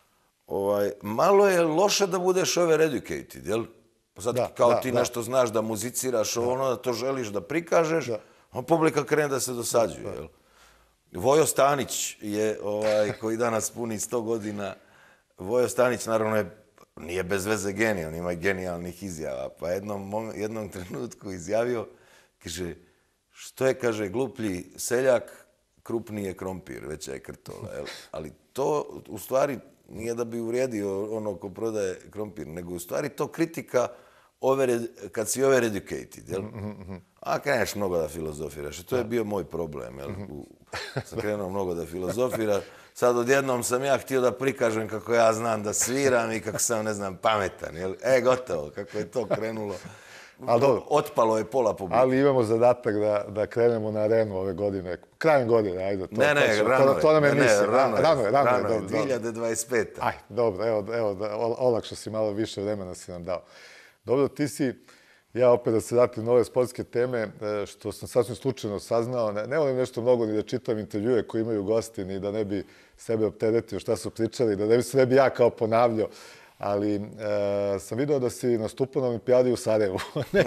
Malo je loše da budeš over-educated, jel? Sad kao ti nešto znaš da muziciraš, ono da to želiš da prikažeš, a publika krene da se dosađuje, jel? Vojo Stanić je, koji danas puni 100 godina, Vojo Stanić naravno nije bez veze genij, on ima genijalnih izjava, pa jednom trenutku izjavio, kaže, što je, kaže, gluplji seljak, krupniji je krompir, veća je krtola, jel? Ali to, u stvari, nije da bi uvrijedio ono ko prodaje krompir, nego u stvari to kritika kad si over-educated, jel? A kreneš mnogo da filozofiraš. To je bio moj problem, jel? Sam krenuo mnogo da filozofira. Sad odjednom sam ja htio da prikažem kako ja znam da sviram i kako sam, ne znam, pametan, jel? Gotovo, kako je to krenulo. Otpalo je pola publike. Ali imamo zadatak da krenemo na arenu ove godine. Krajem godine, ajde. Ne, rano je. To nam je misli. Rano je. 2025. Aj, dobro, evo, olakšao si malo više vremena si nam dao. Dobro, ti si, ja opet da se vratim na ove sportske teme, što sam sasvim slučajno saznao, ne volim nešto mnogo ni da čitam intervjue koji imaju gosti, ni da ne bi sebe opteretio šta su pričali, da ne bi ja kao ponavljao. Ali sam vidio da si nastupao na olimpijadi u Sarajevu. ne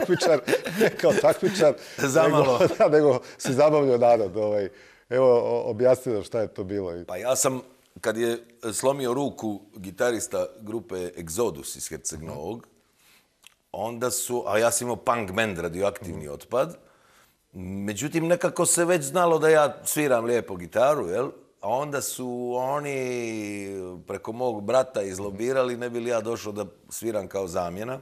kao takmičar, nego si zabavljao narod. Evo, objasni nam šta je to bilo. Pa ja sam, kad je slomio ruku gitarista grupe Exodus iz Herceg Novog, onda su, a ja sam imao punk band, radioaktivni otpad, međutim nekako se već znalo da ja sviram lijepo gitaru, jel? A onda su oni preko mog brata izlobirali, ne bi li ja došao da sviram kao zamjena.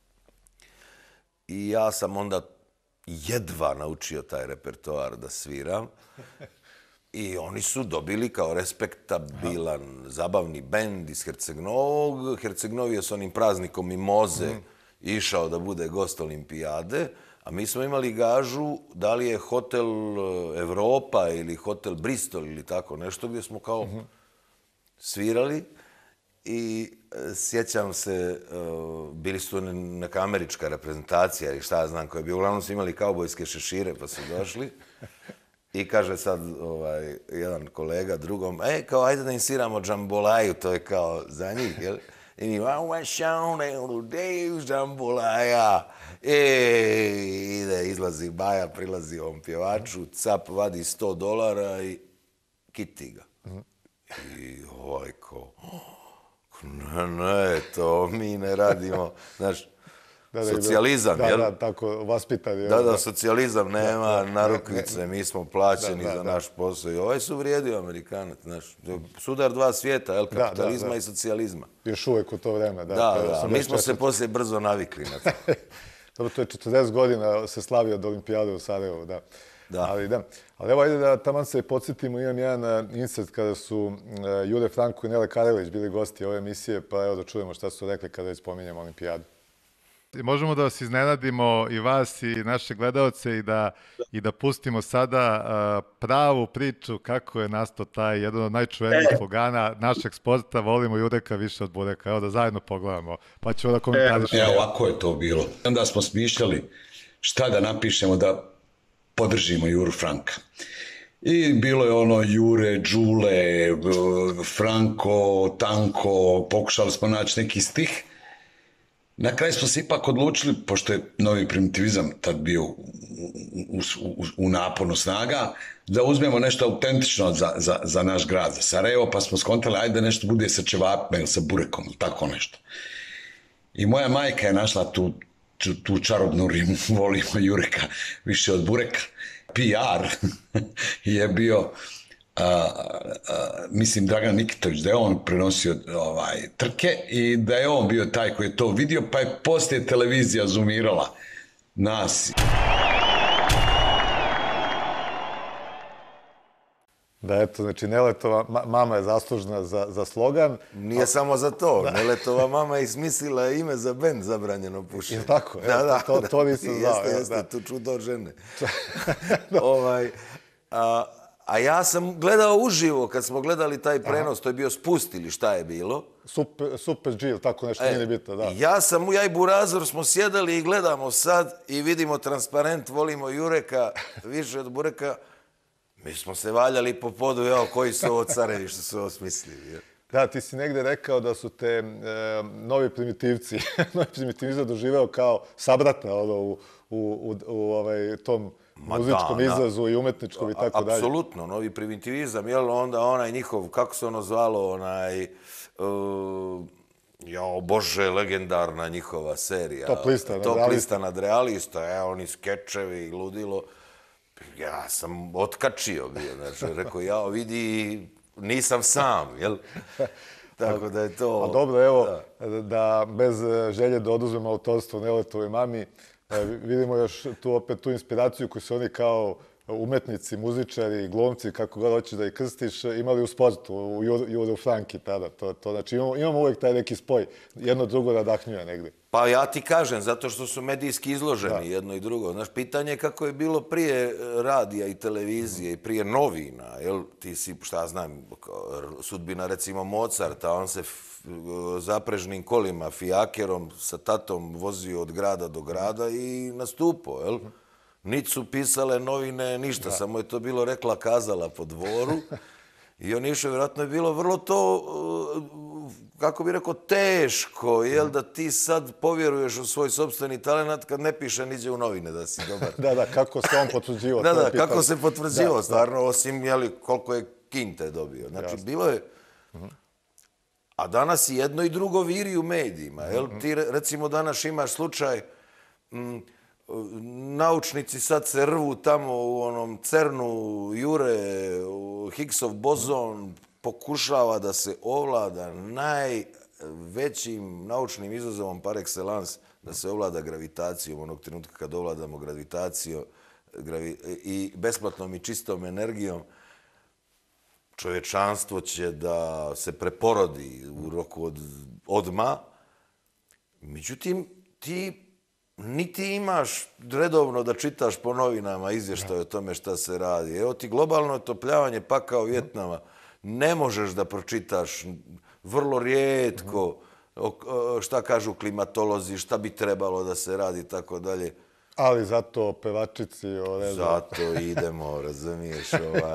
I ja sam onda jedva naučio taj repertoar da sviram. I oni su dobili kao respektabilan, zabavni bend iz Herceg Novog. Herceg Novi je s onim praznikom Mimoze išao da bude gost olimpijade. A mi smo imali gažu, da li je hotel Evropa ili hotel Bristol ili tako nešto, gdje smo kao svirali. I sjećam se, bili su neka američka reprezentacija ili šta ja znam, koja bi uglavnom su imali kaubojske šešire pa su došli. I kaže sad jedan kolega drugom, kao ajde da im sviramo džambolaju, to je kao za njih, jel? I mi džambolaja. Ide, izlazi Baja, prilazi ovom pjevaču, cap vadi $100 i kiti ga. I ko, ne, to mi ne radimo. Znaš, socijalizam, jel? Da, tako, vaspitan. Da, socijalizam nema narukvice, mi smo plaćeni za naš posao. I ovaj su vrijedio Amerikanac, znaš. Sudar dva svijeta, jel? Kapitalizma i socijalizma. Još uvijek u to vreme, da. Da, mi smo se poslije brzo navikli na to. Dobro, to je 40 godina se slavio od olimpijade u Sarajevu, da. Ali evo, ajde da taman se podsjetimo, imam jedan insert kada su Jure Franko i Nele Karelić bili gosti ove emisije, pa evo da čujemo šta su rekli kada već spominjamo olimpijadu. Možemo da vas iznenadimo i vas i naše gledaoce i da pustimo sada pravu priču kako je nastao taj jedan od najčuvenijih slogana našeg sporta, volimo Jureka više od bureka. Evo da zajedno pogledamo, pa ćemo da komentarišemo. Evo, ovako je to bilo. Onda smo smišljali šta da napišemo da podržimo Juru Franka. I bilo je ono Jure, Đule, Franko, Tanko, pokušali smo naći neki stih. Na kraju smo se ipak odlučili, pošto je novi primitivizam tad bio u naponu snaga, da uzmemo nešto autentično za naš grad, za Sarajevo, pa smo skontali, ajde nešto bude sa ćevapima ili sa burekom, ili tako nešto. I moja majka je našla tu čarobnu rimu, volimo Jureka više od bureka. PR je bio, mislim, Dragan Nikitović, da je on prenosio trke i da je on bio taj koji je to vidio, pa je poslije televizija zoomirala nas. Da, eto, znači, Neletova mama je zaslužna za slogan. Nije samo za to. Neletova mama je smislila ime za bend Zabranjeno pušenje. Je tako? To nisam znao. Jeste, tu čudo žene. A ja sam gledao uživo kad smo gledali taj prenos, to je bio Spust ili šta je bilo. Super G, tako nešto nije bitno, da. Ja i Burazor smo sjedali i gledamo sad i vidimo transparent, volimo Jureka više od bureka. Mi smo se valjali po podu, koji su ovo carevi što su ovo smislili. Da, ti si negde rekao da su te novi primitivci, novi primitivizam doživeo kao sabrata u tom muzičkom izrazu i umetničkom i tako dalje. Apsolutno, novi primitivizam, jel onda onaj njihov, kako se ono zvalo, bože, legendarna njihova serija. Top lista nad realista, oni skečevi, ludilo. Ja sam otkačio bio, znači, rekao, vidi, nisam sam, jel? Tako da je to... A dobro, evo, da bez želje da oduzmemo autorstvo Neletovoj mami, vidimo još tu inspiraciju koju su oni kao umetnici, muzičari, glumci, kako god hoćeš da ih krstiš, imali u sportu, u Juru Franki tada. Znači, imamo uvek taj neki spoj, jedno drugo nadahnjuje negde. Pa ja ti kažem, zato što su medijski izloženi jedno i drugo. Znaš, pitanje je kako je bilo prije radija i televizije i prije novina, jel? Ti si, šta znam, sudbina recimo Mozarta, on se zaprežnim kolima, fijakerom sa tatom vozio od grada do grada i nastupao, jel? Niti su pisale novine, ništa, samo je to bilo rekla kazala po dvoru i on išao, vjerojatno je bilo vrlo to, kako bi rekao, teško, jel, da ti sad povjeruješ u svoj sopstveni talent kad ne piše niđe u novine da si dobar. Da, kako se on potvrđivo. Da, kako se potvrđivo, stvarno, osim, jel, koliko je kinte dobio. Znači, bilo je... A danas i jedno i drugo viri u medijima, jel? Ti, recimo, danas imaš slučaj... Naučnici sad se rvu tamo u onom CERN-u, Jure, Higgsov bozon pokušava da se ovlada najvećim naučnim izazovom par excellence, da se ovlada gravitacijom, onog trenutka kad ovladamo gravitacijom i besplatnom i čistom energijom, čovječanstvo će da se preporodi u roku odma. Međutim, ti niti imaš redovno da čitaš po novinama izvještaj o tome šta se radi. Evo ti globalno otopljavanje pakao Vjetnama. Ne možeš da pročitaš vrlo rijetko šta kažu klimatolozi, šta bi trebalo da se radi i tako dalje. Ali zato pevačici... Zato idemo, razumiješ.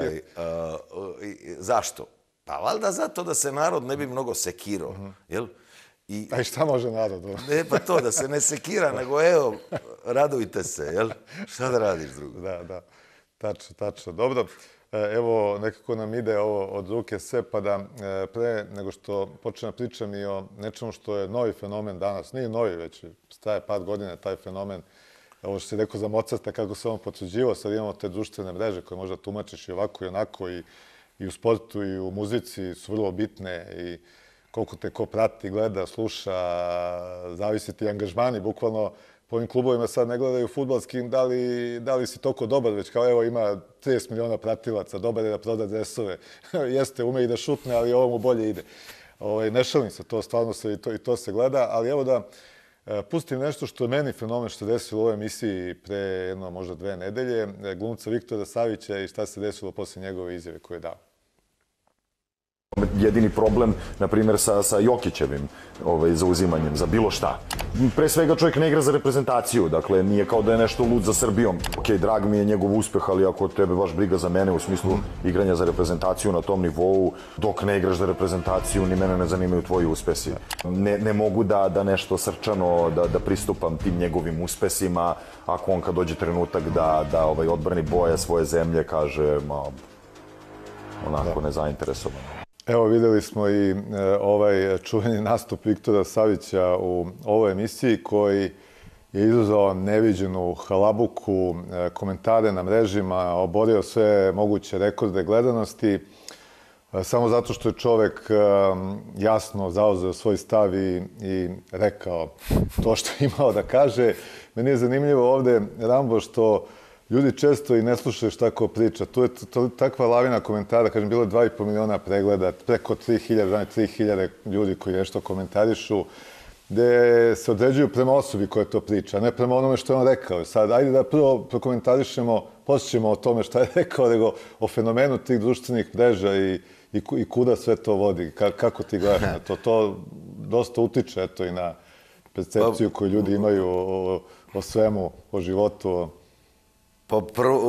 Zašto? Pa valjda zato da se narod ne bi mnogo sekirao, jel? A i šta može narod? Pa to, da se ne sekira, nego evo, radujte se, jel? Šta da radiš drugo? Da, tačno. Dobro, evo, nekako nam ide ovo od ruke sve, pa da pre nego što počnem pričam i o nečemu što je novi fenomen danas, nije novi, već staje par godina taj fenomen, ovo što si rekao za Mozarta, kako se on potvrđivao, sad imamo te društvene mreže koje možda tumačiš i ovako i onako, i u sportu i u muzici su vrlo bitne i koliko te ko prati, gleda, sluša, zavisi ti angažmani. Bukvalno po ovim klubovima sad ne gledaju fudbalskim da li si toliko dobar, već kao evo ima 30 miliona pratilaca, dobar je da proda dresove, jeste, ume i da šutne, ali ovo mu bolje ide. Ne šalim se, to stvarno se i to se gleda, ali evo da pustim nešto što je meni fenomen što se desilo u ovoj emisiji pre jedno, možda 2 nedelje, glumca Viktora Savića i šta se desilo posle njegove izjave koje je dao. Jedini problem, na primjer, sa Jokićevim zauzimanjem za bilo šta. Pre svega čovjek ne igra za reprezentaciju, dakle nije kao da je nešto lud za Srbijom. Ok, drag mi je njegov uspeh, ali ako tebe baš briga za mene u smislu igranja za reprezentaciju na tom nivou, dok ne igraš za reprezentaciju, ni mene ne zanimaju tvoji uspesi. Ne mogu da nešto srčano, da pristupam tim njegovim uspesima, ako on kad dođe trenutak da odbrani boje svoje zemlje, kaže, onako nezainteresovan. Evo, videli smo i ovaj čuveni nastup Viktora Savića u ovoj emisiji koji je izazvao neviđenu halabuku, komentare na mrežima, oborio sve moguće rekorde gledanosti, samo zato što je čovek jasno zauzeo svoj stav i rekao to što je imao da kaže. Meni je zanimljivo ovde, Rambo, što ljudi često i ne slušaju šta ko priča. Tu je takva lavina komentara, kažem, bilo je 2,5 miliona pregleda, preko 3.000 ljudi koji nešto komentarišu, gde se određuju prema osobi koja to priča, ne prema onome što je on rekao. Sad, ajde da prvo prokomentarišemo, posjećemo o tome šta je rekao, nego o fenomenu tih društvenih mreža i kuda sve to vodi. Kako ti gledaš na to? To dosta utiče, eto, i na percepciju koju ljudi imaju o svemu, o životu. Pa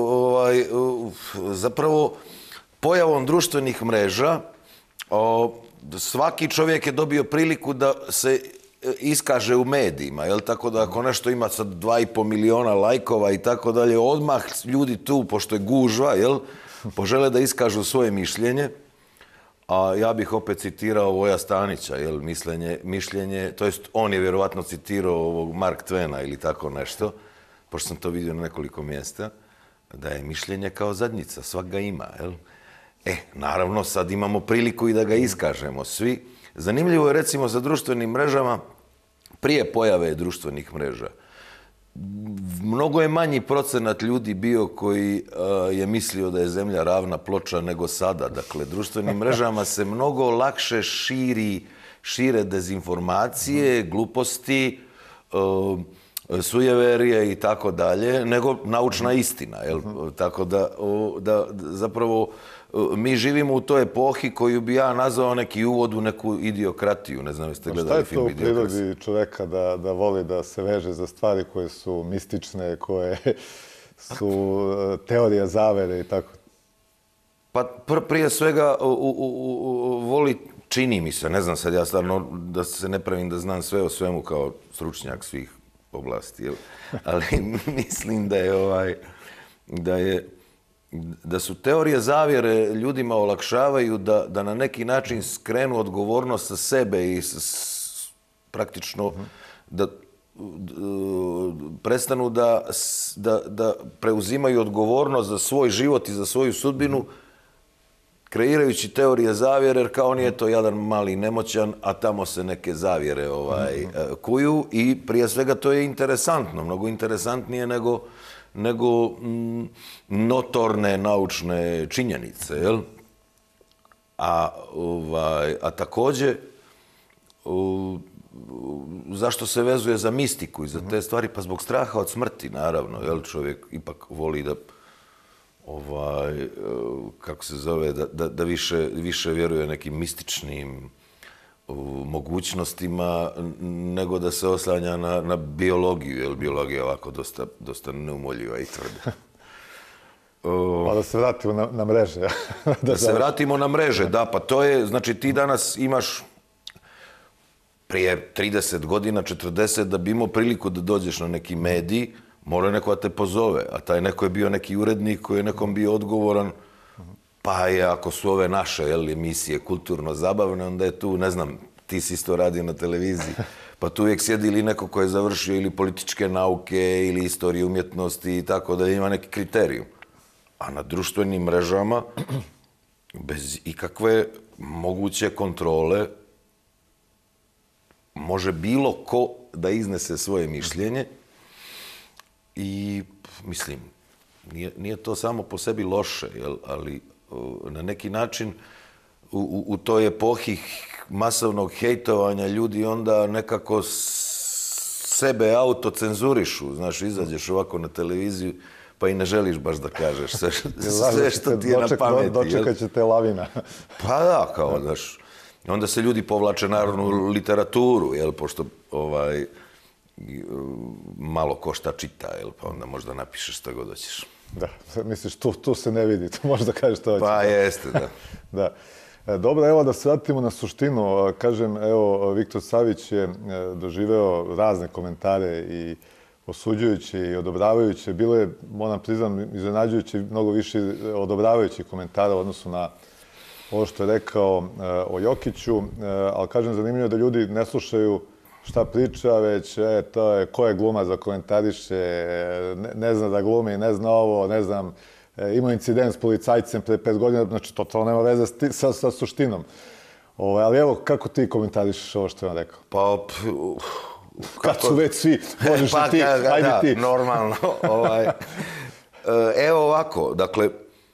zapravo pojavom društvenih mreža svaki čovjek je dobio priliku da se iskaže u medijima, jel? Tako da ako nešto ima sad 2,5 miliona lajkova i tako dalje, odmah ljudi tu, pošto je gužva, jel, požele da iskažu svoje mišljenje. A ja bih opet citirao Voja Stanića, jel, mišljenje, to jest on je vjerovatno citirao ovog Mark Twena ili tako nešto, pošto sam to vidio na nekoliko mjesta, da je mišljenje kao zadnjica, svak ga ima, jel? Naravno, sad imamo priliku i da ga iskažemo svi. Zanimljivo je, recimo, sa društvenim mrežama, prije pojave društvenih mreža, mnogo je manji procenat ljudi bio koji je mislio da je zemlja ravna ploča nego sada. Dakle, društvenim mrežama se mnogo lakše šire dezinformacije, gluposti, sujeverije i tako dalje, nego naučna istina. Jel? Tako da zapravo mi živimo u toj epohi koju bi ja nazvao neki uvod u neku idiokratiju. Ne znam, jeste gledali film Idiokracija? Šta je to u prirodi čoveka da voli da se veže za stvari koje su mistične, koje su teorija zavere i tako? Pa prije svega voli, čini mi se, ne znam sad ja stvarno da se ne pravim da znam sve o svemu kao stručnjak svih oblasti, ali mislim da su teorije zavjere ljudima olakšavaju da na neki način skrenu odgovornost sa sebe i praktično da prestanu da preuzimaju odgovornost za svoj život i za svoju sudbinu, kreirajući teorije zavjere, jer kao nije to jedan mali nemoćan, a tamo se neke zavjere kuju i prije svega to je interesantno, mnogo interesantnije nego notorne naučne činjenice, jel? A također, zašto se vezuje za mistiku i za te stvari? Pa zbog straha od smrti, naravno, jel? Čovjek ipak voli da kako se zove, da više vjeruje nekim mističnim mogućnostima nego da se oslanja na biologiju, jer biologija je ovako dosta neumoljiva i tvrda. Pa da se vratimo na mreže. Da se vratimo na mreže, da, pa to je, znači ti danas imaš prije 30 godina, 40, da bi imao priliku da dođeš na neki medij, mora neko da te pozove, a taj neko je bio neki urednik koji je nekom bio odgovoran, pa je, ako su ove naše emisije kulturno-zabavne, onda je tu, ne znam, ti si isto radio na televiziji, pa tu uvijek sjedi ili neko ko je završio ili političke nauke ili istoriju umjetnosti i tako da ima neki kriterijum. A na društvenim mrežama, bez ikakve moguće kontrole, može bilo ko da iznese svoje mišljenje i, mislim, nije to samo po sebi loše, ali na neki način u toj epohi masovnog hejtovanja ljudi onda nekako sebe autocenzurišu, znaš, izađeš ovako na televiziju, pa i ne želiš baš da kažeš sve što ti je na pameti. Dočekat će te lavina. Pa da, kao, znaš, onda se ljudi povlače narodnu literaturu, jel, pošto malo ko šta čita, jel, pa onda možda napišeš šta god hoćeš. Da, misliš, tu se ne vidi, tu možda kažeš što hoćeš. Pa jeste, da. Da. Dobro, evo da se vratimo na suštinu. Kažem, evo, Viktor Savić je doživeo razne komentare i osuđujuće i odobravajuće. Bilo je, moram priznam, iznenađujuće mnogo više odobravajućih komentara u odnosu na ovo što je rekao o Jokiću, ali kažem, zanimljivo je da ljudi ne slušaju šta priča, već to je ko je glumac da komentariše, ne zna da glumi, ne zna ovo, ne znam, imao incident s policajcem pre 5 godina, znači to nema veze sa suštinom. Ali evo, kako ti komentarišeš ovo što je on rekao? Pa, kad su već svi, možeš i ti, ajde ti. Da, normalno. Evo ovako, dakle,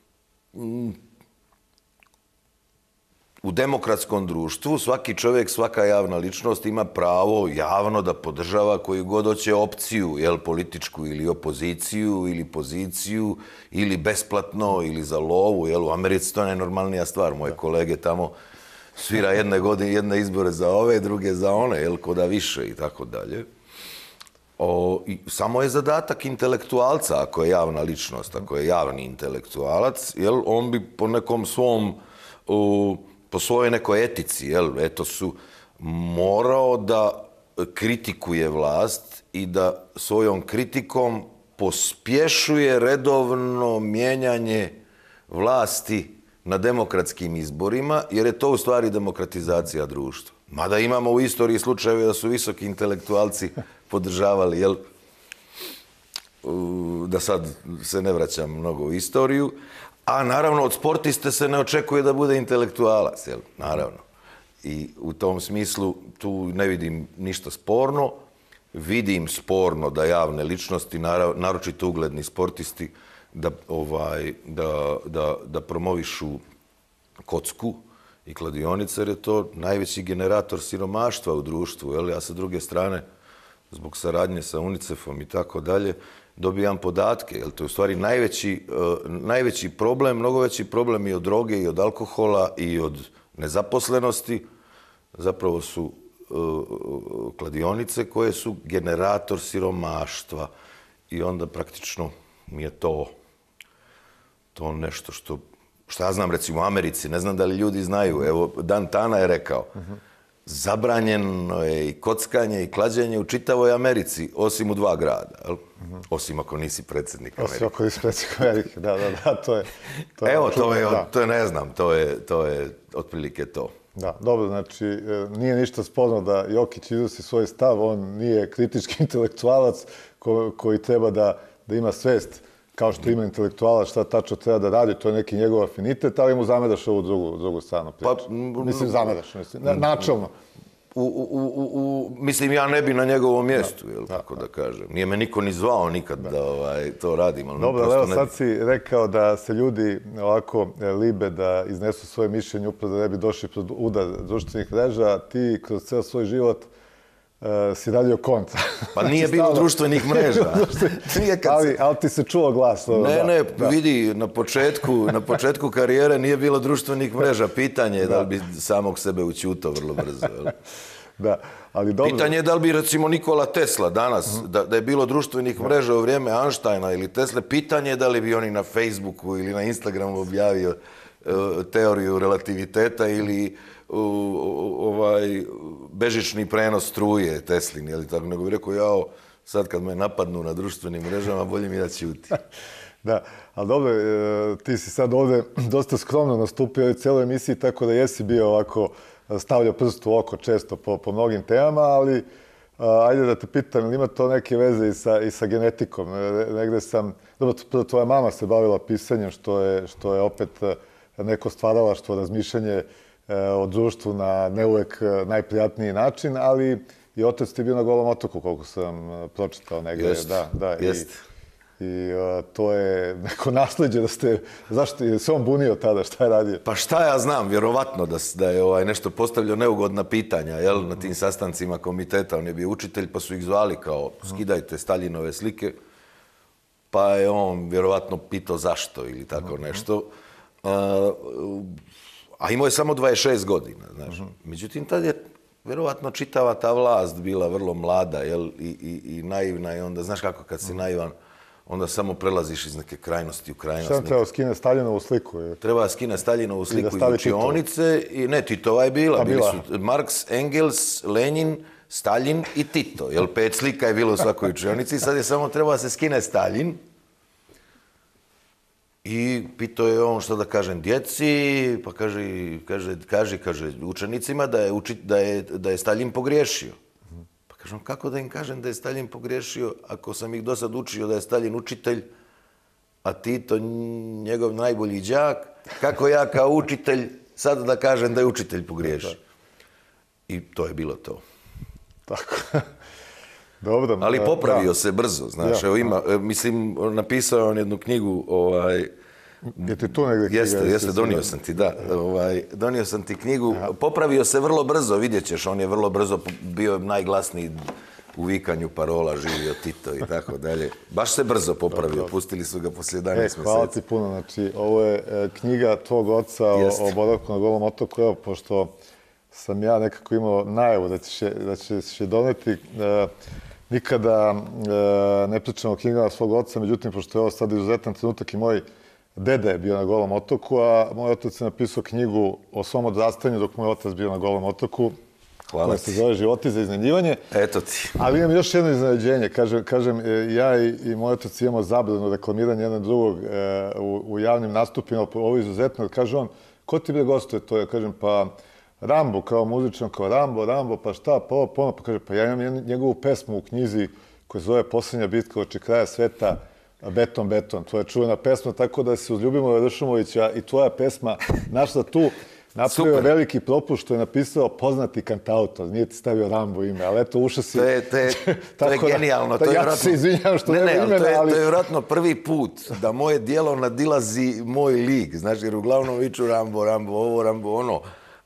u demokratskom društvu svaki čovjek, svaka javna ličnost ima pravo javno da podržava koju god hoće opciju, jel, političku ili opoziciju ili poziciju ili besplatno ili za lovu, jel, u Americi to je najnormalnija stvar. Moje kolege tamo svira jedne izbore za ove, druge za one, jel, ko da više i tako dalje. Samo je zadatak intelektualca, ako je javna ličnost, ako je javni intelektualac, jel, on bi po nekom svom po svojoj nekoj etici, etosu, morao da kritikuje vlast i da svojom kritikom pospješuje redovno mijenjanje vlasti na demokratskim izborima, jer je to u stvari demokratizacija društva. Mada imamo u istoriji slučajeve da su visoki intelektualci podržavali, da sad se ne vraćam mnogo u istoriju, a naravno od sportiste se ne očekuje da bude intelektualac, naravno. I u tom smislu tu ne vidim ništa sporno. Vidim sporno da javne ličnosti, naročito ugledni sportisti, da promovišu kocku i kladionice, jer je to najveći generator siromaštva u društvu. Ja sa druge strane, zbog saradnje sa UNICEF-om i tako dalje, dobijam podatke, jer to je u stvari najveći problem, mnogo veći problem i od droge i od alkohola i od nezaposlenosti. Zapravo su kladionice koje su generator siromaštva i onda praktično mi je to nešto što ja znam, recimo u Americi, ne znam da li ljudi znaju, evo Dan Tana je rekao, zabranjeno je i kockanje i klađenje u čitavoj Americi, osim u 2 grada. Osim ako nisi predsjednik Amerike. Osim ako nisi predsjednik Amerike, da, to je... Evo, to je, ne znam, to je otprilike to. Da, dobro, znači, nije ništa sporno da Jokić iznosi svoj stav, on nije kritički intelektualac koji treba da ima svest kao što ima intelektualac šta tačno treba da radi, to je neki njegov afinitet, ali mu zameraš ovu drugu stranu priču. Mislim, zameraš, načelno. Mislim, ja ne bi na njegovom mjestu, tako da kažem. Nije me niko ni zvao nikad da to radim. Dobro, ali evo sad si rekao da se ljudi ovako libe da iznesu svoje mišljenje upravo da ne bi došli pod udar društvenih mreža. Ti kroz ceo svoj život si radio kontra. Pa nije bilo društvenih mreža. Ali ti se čuo glas. Ne, vidi, na početku karijere nije bilo društvenih mreža. Pitanje je da li bi samog sebe učutao vrlo brzo. Da, ali dobro. Pitanje je da li bi, recimo, Nikola Tesla danas, da je bilo društvenih mreža u vrijeme Einsteina ili Tesle, pitanje je da li bi oni na Facebooku ili na Instagramu objavio teoriju relativiteta ili bežični prenos struje Teslin, ili tako, nego bih rekao, sad kad me napadnu na društvenim mrežama, bolje mi da ćuti. Da, ali dobro, ti si sad ovdje dosta skromno nastupio u cijeloj emisiji, tako da jesi bio ovako, stavljao prst u oko često po mnogim temama, ali ajde da te pitam, ili ima to neke veze i sa genetikom? Negde sam, dobro, tvoja mama se bavila pisanjem, što je opet neko stvaralaštvo, razmišljanje o društvu na ne uvek najprijatniji način, ali i otac ti je bio na Golom otoku, koliko sam pročitao negdje. Jeste. I to je neko nasleđe da ste... Zašto je se on bunio tada? Šta je radio? Pa šta ja znam, vjerovatno da je nešto postavljao neugodna pitanja, jel, na tim sastancima komiteta. On je bio učitelj, pa su ih zvali kao skidajte Staljinove slike. Pa je on vjerovatno pitao zašto ili tako nešto. A imao je samo 26 godina, znaš. Međutim, tad je vjerovatno čitava ta vlast bila vrlo mlada, jel, i naivna. I onda, znaš kako, kad si naivan, onda samo prelaziš iz neke krajnosti u krajnost. Šta treba skine Staljinovu sliku? Treba skine Staljinovu sliku iz učionice. I ne, Titova je bila. Bili su Marks, Engels, Lenin, Staljin i Tito. Jel, 5 slika je bilo u svakoj učionici. Sad je samo treba se skine Staljin. I pitao je on što da kažem djeci, pa kaže učenicima da je Staljin pogriješio. Pa kažem, kako da im kažem da je Staljin pogriješio ako sam ih do sad učio da je Staljin učitelj, a Tito njegov najbolji đak, kako ja kao učitelj sad da kažem da je učitelj pogriješio. I to je bilo to. Tako. Dobro. Ali popravio se brzo, znaš, evo ima, mislim, napisao je on jednu knjigu, Je ti tu negdje knjiga? Jeste, donio sam ti, da. Donio sam ti knjigu. Popravio se vrlo brzo, vidjet ćeš, on je vrlo brzo bio najglasniji u vikanju parola, živio Tito i tako dalje. Baš se brzo popravio, pustili su ga poslije 11 mjeseci. Hvala ti puno, znači, ovo je knjiga tvog oca o boravku na Golom otoku, evo, pošto sam ja nekako imao najavu da ćeš je doneti. Nikada ne pričam o knjigama svog oca, međutim, pošto je ovo sad izuzetan trenutak i moj deda je bio na Golom otoku, a moj otac je napisao knjigu o svom odrastanju dok moj otac bio na Golom otoku, koja se zove Životi za iznajmljivanje. Eto ti. Ali imam još jedno iznenađenje. Kažem, ja i moj otac imamo zabranu reklamiranja jedan drugog u javnim nastupima, ovo izuzetno. Kaže on, ko ti bre gostuje to? Ja kažem, pa Rambo, kao muzičan, kao Rambo, pa šta, pa ovo, pa kaže, pa ja imam njegovu pesmu u knjizi koja se zove Posljednja bitka oči kraja sveta, Beton. To je čuvena pesma, tako da se uz Ljubimira Ršumovića i tvoja pesma našla tu. Napravio veliki propust što je napisao poznati kantautor. Nije ti stavio Rambo ime, ali eto, ušao si... To je genijalno. Ja se izvinjam što nema imena, ali... To je vjerojatno prvi put da moje dijelo nadilazi moj lik. Znaš, jer uglavnom viču Rambo, ovo, Rambo, ono.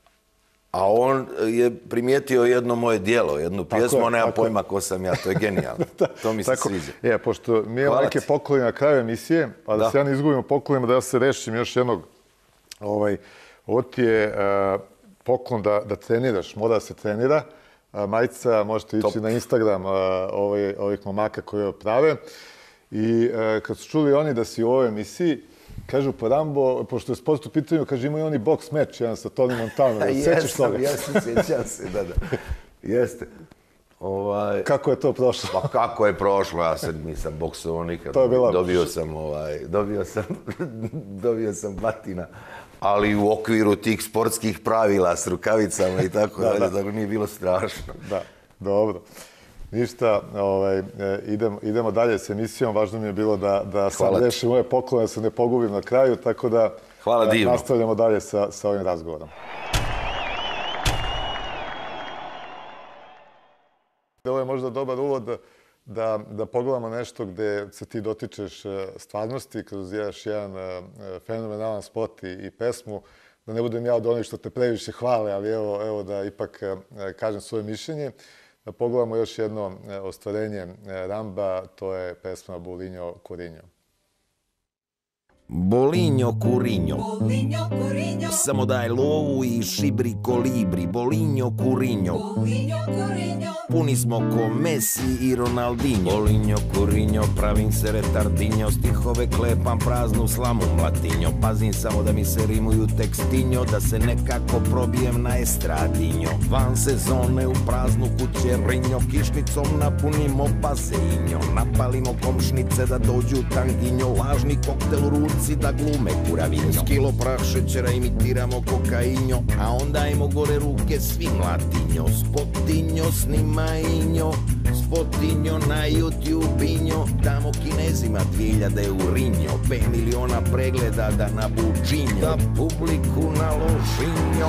A on je primijetio jedno moje dijelo, jednu pjesmu, on nema pojma ko sam ja, to je genijalno. To mi se sviđa. Pošto mi imamo neke poklone na kraju emisije, pa da se ja ne izgubimo poklonima, da ja se rešim još jednog. Ovo ti je poklon da treniraš, mora da se trenira. Majica, možete ići na Instagram ovih momaka koji je prave. I kad su čuli oni da si u ovoj emisiji, kažu pa Rambo, pošto je sport u pitanju, kaže imaju oni boks meč, jedan sa Tony Montana. Sjećam se, da. Jeste. Kako je to prošlo? Pa kako je prošlo, ja sad nisam boksovao nikad. Dobio sam batina, ali u okviru tih sportskih pravila s rukavicama i tako dalje, tako nije bilo strašno. Da, dobro. Ništa, idemo dalje s emisijom. Važno mi je bilo da sam rešim moje poklone, da se ne pogubim na kraju, tako da nastavljamo dalje sa ovim razgovorom. Ovo je možda dobar uvod da pogledamo nešto gde se ti dotičeš stvarnosti kroz jedan fenomenalan spot i pesmu. Da ne budem ja od onih što te previše hvale, ali evo da ipak kažem svoje mišljenje. Da pogledamo još jedno ostvarenje Ramba, to je pesma Bolinho Corinho. Bolinho Corinho, samo daj lovu i šibri kolibri. Bolinho Corinho, puni smo ko Messi i Ronaldinho. Bolinho Corinho, pravim se retardinjo, stihove klepam, praznu slamu mlatinjo. Pazim samo da mi se rimuju tekstinjo, da se nekako probijem na estradinjo. Van sezone u praznu kućerinjo, kišnicom napunimo baseinjo. Napalimo komšnice da dođu tanginjo, lažni koktel u ruci da glume kuravinjo. Kilo prah šećera imitiramo kokainjo, a onda ajmo gore ruke svi mlatinjo. Spotinjo snimajinjo, spotinjo na YouTube-injo, damo Kinezima 2000 eurinjo, 5 miliona pregleda da nabučinjo, da publiku naložinjo.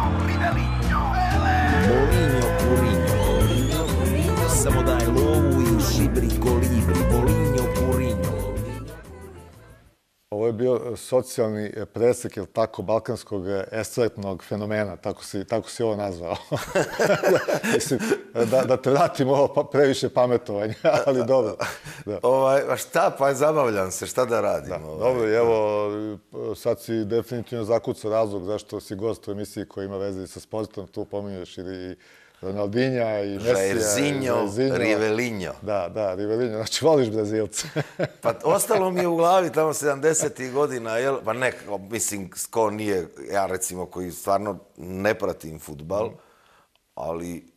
Bolinho Corinho, samo daj lovu i i šibri kolibri, Bolinjo Kurinjo. Ovo je bio socijalni presek, ili tako, balkanskog estradnog fenomena, tako si ovo nazvao. Mislim, da te vratim ovo previše pametovanja, ali dobro. Šta, pa zabavljam se, šta da radim? Dobro, i evo, sad si definitivno zakucao razlog zašto si gost u emisiji koja ima veze sa sportom, tu pominješ i Ronaldinha i Mesija. Jairzinho, Rivelinho. Da, Rivelinho. Znači, voliš Brazilce. Pa ostalo mi je u glavi tamo 70. godina, jel? Pa ne, mislim, ko nije, ja recimo koji stvarno ne pratim fudbal, ali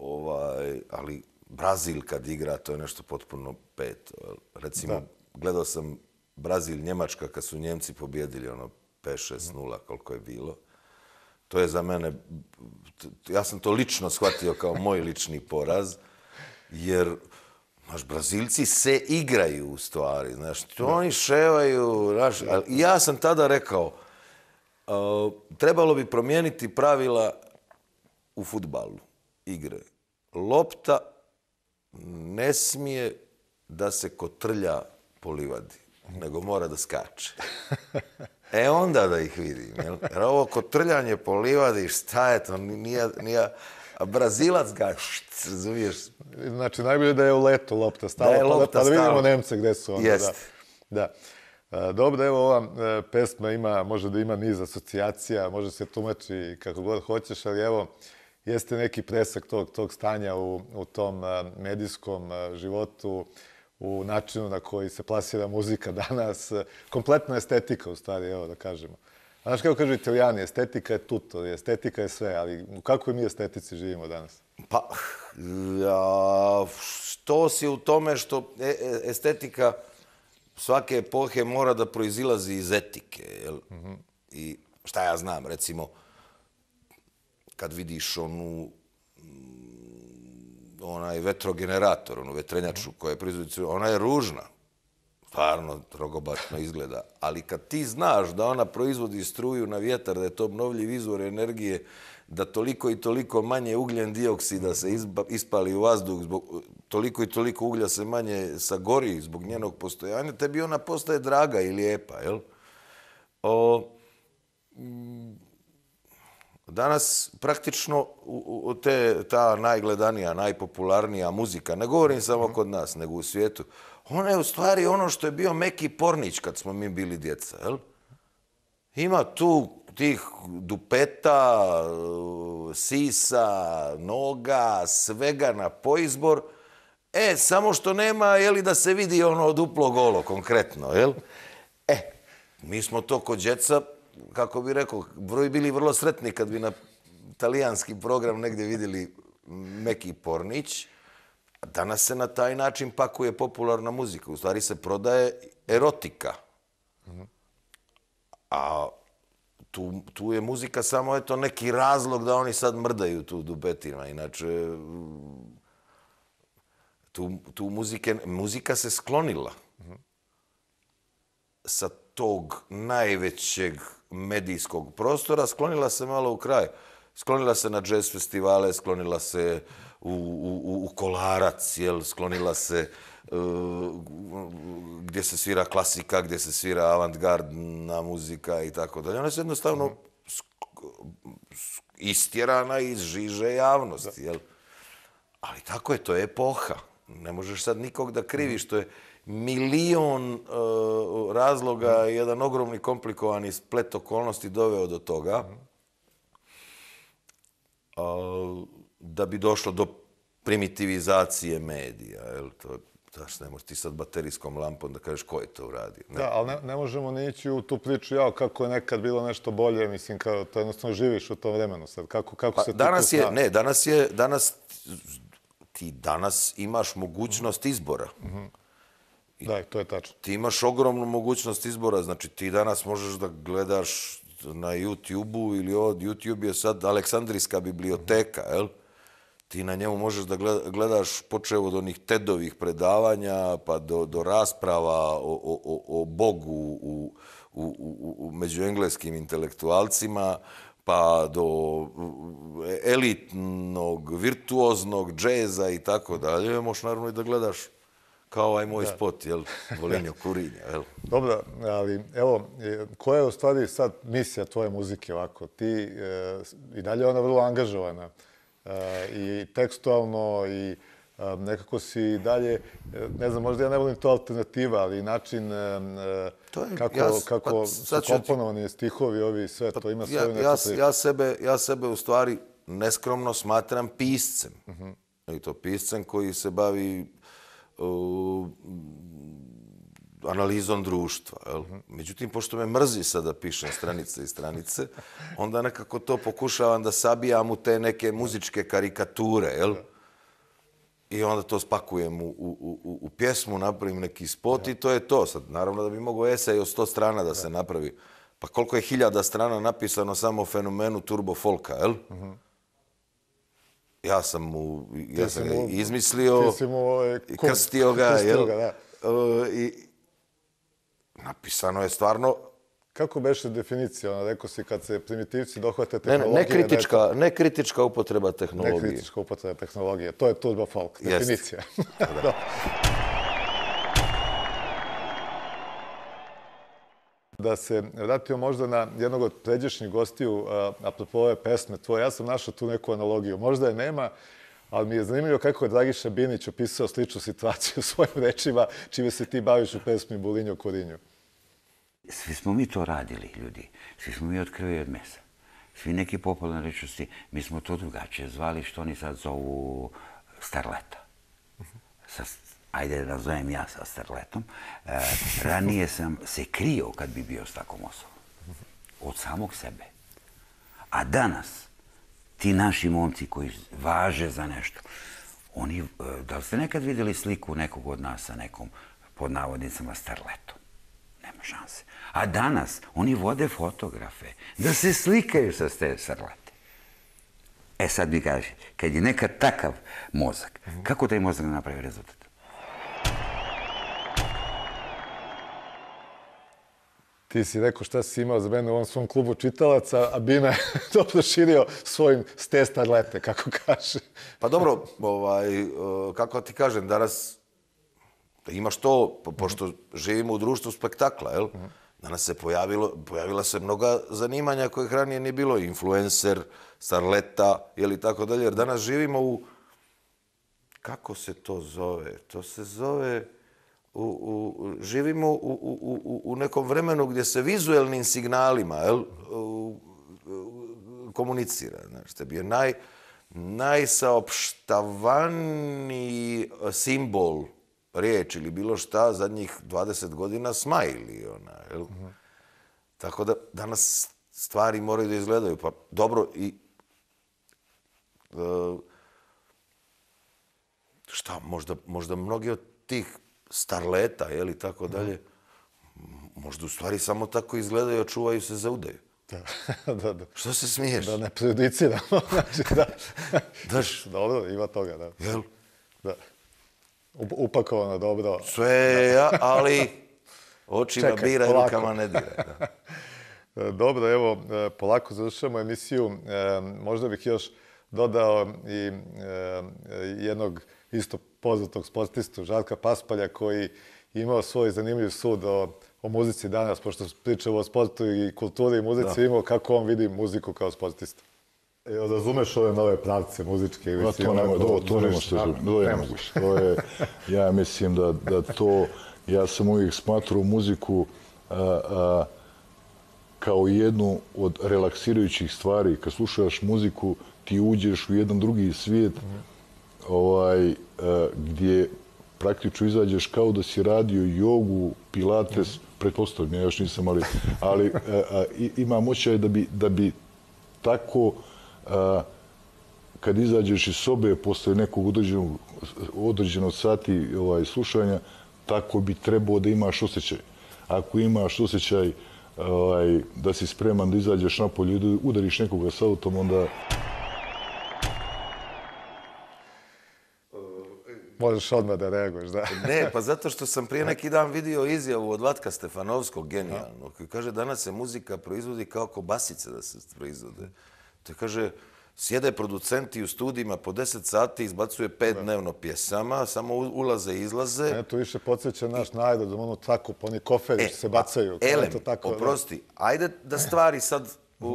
Brazil kad igra, to je nešto potpuno peto. Recimo, gledao sam Brazil-Njemačka kad su Njemci pobjedili 5-6-0, koliko je bilo. To je za mene, ja sam to lično shvatio kao moj lični poraz, jer Brazilci se igraju u stvari, znaš, oni ševaju, znaš, i ja sam tada rekao, trebalo bi promijeniti pravila u fudbalu igre. Lopta ne smije da se kotrlja po livadi, nego mora da skače. Onda da ih vidim, jel? Jer ovo kotrljanje po livadi, šta je to, a Brazilac ga, razumiješ? Znači, najbolje da je u letu lopta stala, pa da vidimo Nemce gde su onda. Jeste. Da. Dobro, evo ova pesma može da ima niz asocijacija, može se tumači kako god hoćeš, ali evo, jeste neki presak tog stanja u tom medijskom životu, u načinu na koji se plasira muzika danas, kompletna estetika u stvari, evo da kažemo. Znaš kako kažu Italijani, estetika je tutto, estetika je sve, ali u kakvoj mi estetici živimo danas? Pa, što si u tome što estetika svake epohe mora da proizilazi iz etike, jel? I šta ja znam, recimo, kad vidiš onaj vetrogenerator, onu vetrenjaču koja je proizvodila, ona je ružna. Stvarno, rogobatno izgleda. Ali kad ti znaš da ona proizvodi struju na vjetar, da je to obnovljiv izvor energije, da toliko i toliko manje ugljen dioksida se ispali u vazduh, toliko i toliko uglja se manje sagori zbog njenog postojanja, tebi ona postaje draga i lijepa, jel? Danas praktično ta najgledanija, najpopularnija muzika, ne govorim samo kod nas, nego u svijetu, ona je u stvari ono što je bio Meki Pornić kad smo mi bili djeca, jel? Ima tu tih dupeta, sisa, noga, svega na poizbor. Samo što nema, jeli, da se vidi ono duplo golo, konkretno, jel? Mi smo to kod djeca, kako bi rekao, bili vrlo sretni kad bi na talijanski program negdje vidjeli Meki Pornić. Danas se na taj način pakuje popularna muzika. U stvari se prodaje erotika. A tu je muzika samo neki razlog da oni sad mrdaju tu dupetima. Inače, muzika se sklonila sa tog najvećeg medijskog prostora, sklonila se malo u kraj. Sklonila se na jazz festivale, sklonila se u Kolarac, sklonila se gdje se svira klasika, gdje se svira avantgardna muzika i tako dalje. Ona se jednostavno istjerana iz žiže javnosti. Ali tako je, to je epoha. Ne možeš sad nikog da kriviš, to je milion razloga i jedan ogromni komplikovani splet okolnosti doveo do toga da bi došlo do primitivizacije medija. Znaš, ne možeš ti sad baterijskom lampom da kažeš ko je to uradio. Da, ali ne možemo ni ići u tu priču, kako je nekad bilo nešto bolje, mislim, to jednostavno živiš u tom vremenu sad. Kako se ti danas imaš mogućnost izbora. Da, to je tačno. Ti imaš ogromnu mogućnost izbora, znači ti danas možeš da gledaš na YouTube-u ili YouTube je sad Aleksandrijska biblioteka, jel? Ti na njemu možeš da gledaš počev od onih TED-ovih predavanja pa do rasprava o Bogu među engleskim intelektualcima, pa do elitnog, virtuoznog džeza i tako dalje, možeš naravno i da gledaš kao ovaj moj spot, jel, Bolinjo Kurinja, jel? Dobro, ali evo, koja je u stvari sad misija tvoje muzike ovako? Ti i dalje je ona vrlo angažovana i tekstualno i nekako si dalje, ne znam, možda ja ne volim to alternativa, ali način kako su komponovani stihovi ovi, sve to ima svoju neku priču. Ja sebe u stvari neskromno smatram piscem. I to piscem koji se bavi analizom društva. Međutim, pošto me mrzi sad da pišem stranice i stranice, onda nekako to pokušavam da sabijam u te neke muzičke karikature, jel? I onda to spakujem u pjesmu, napravim neki spot i to je to. Sad, naravno da bi mogao esej od 100 strana da se napravi. Pa koliko je 1000 strana napisano samo o fenomenu turbo folka, jel? Ja sam ga izmislio i krstio ga, jel? I napisano je stvarno... Kako beše definicija? Rekao si kad se primitivci dohvate tehnologije... Ne kritička upotreba tehnologije. Ne kritička upotreba tehnologije. To je turbo folk. Definicija. Da se vratio možda na jednog od pređašnjih gostiju, apropo ove pesme tvoje, ja sam našao tu neku analogiju. Možda je nema, ali mi je zanimljivo kako je Dragiša Binić opisao sličnu situaciju u svojim rečima, čime se ti baviš u pesmi Bolinjo Kurinjo. Svi smo mi to radili, ljudi. Svi smo mi od krvi i od mesa. Svi neki popularni rečnosti, mi smo to drugačije zvali, što oni sad zovu starleta. Ajde da nazovem ja sa starletom. Ranije sam se krio kad bi bio s takvom osobom. Od samog sebe. A danas, ti naši momci koji važe za nešto, oni, da li ste nekad vidjeli sliku nekog od nas sa nekom, pod navodnicama, starletom? Nema šanse. A danas oni vode fotografe da se slikaju sa te starlete. E sad mi kaže, kad je nekad takav mozak, kako taj mozak napravi rezultat? Ti si rekao šta si imao za mene u ovom svom klubu čitalaca, a Bina je to proširio svojim s te starlete, kako kaže. Pa dobro, kako ti kažem, danas imaš to, pošto živimo u društvu spektakla, jel? Danas se pojavila se mnoga zanimanja kojih ranije nije bilo. Influencer, starleta, ili tako dalje. Jer danas živimo u... Kako se to zove? To se zove... Živimo u nekom vremenu gdje se vizuelnim signalima komunicira. Što je najsaopštavaniji simbol, riječ ili bilo šta zadnjih 20 godina smajli. Tako da danas stvari moraju da izgledaju. Pa dobro, i šta, možda mnogi od tih starleta, ili tako dalje, možda u stvari samo tako izgledaju, a čuvaju se za udaju. Da. Što se smiješ? Da ne prejudiciramo. Dobro, ima toga, da. Jel? Da. Upakovano dobro. Sve, ali očima bira i rukama ne dira. Dobro, evo, polako završamo emisiju. Možda bih još dodao i jednog isto poznatog sportistu, Žarka Paspalja, koji je imao svoj zanimljiv sud o muzici danas, pošto pričamo o sportu i kulturi i muzici, imao kako on vidi muziku kao sportista. Razumeš ove nove pravce muzičke? To ne moguće. Ja mislim da to, ja sam uvijek smatrao muziku kao jednu od relaksirajućih stvari. Kad slušaš muziku, ti uđeš u jedan drugi svijet gdje praktično izađeš kao da si radio jogu, pilates, pretpostavljam, ja još nisam, ali imam osjećaj da bi tako, kad izađeš iz sobe posle nekog određenog sati slušanja, tako bi trebao da imaš osjećaj. Ako imaš osjećaj da si spreman da izađeš napolje i udariš nekoga s autom, onda... Možeš odmah da reaguješ, da. Ne, pa zato što sam prije neki dan vidio izjavu od Vlatka Stefanovskog, genijalnog, koji kaže danas se muzika proizvodi kao kobasice da se proizvode. To kaže, sjede producenti u studijima po 10 sati, izbacuje 5 dnevno pjesama, samo ulaze i izlaze. Ne, to više podsjeća naš najdod, da ono tako, po oni koferi što se bacaju. Oprosti, ajde da stvari sad...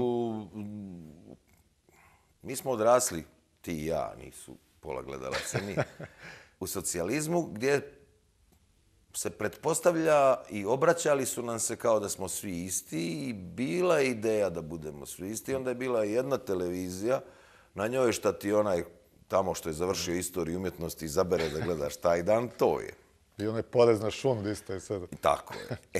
Mi smo odrasli, ti i ja, nisu pola gledalaca, ni u socijalizmu, gdje se pretpostavlja i obraćali su nam se kao da smo svi isti i bila je ideja da budemo svi isti. Onda je bila jedna televizija, na njoj šta ti onaj tamo što je završio istoriju umjetnosti izabere da gledaš taj dan, to je. I onaj porez na šund isto je sada. Tako je.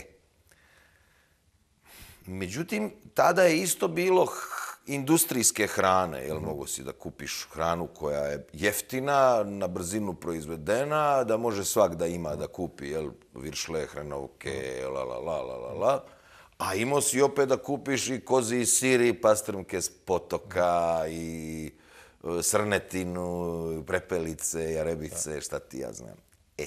Međutim, tada je isto bilo industrijske hrane, jel mogu si da kupiš hranu koja je jeftina, na brzinu proizvedena, da može svak da ima da kupi, jel, viršle, hrenovke, a imao si opet da kupiš i kozi sir i pastrmke s potoka i srnetinu, prepelice, jarebice, šta ti ja znam.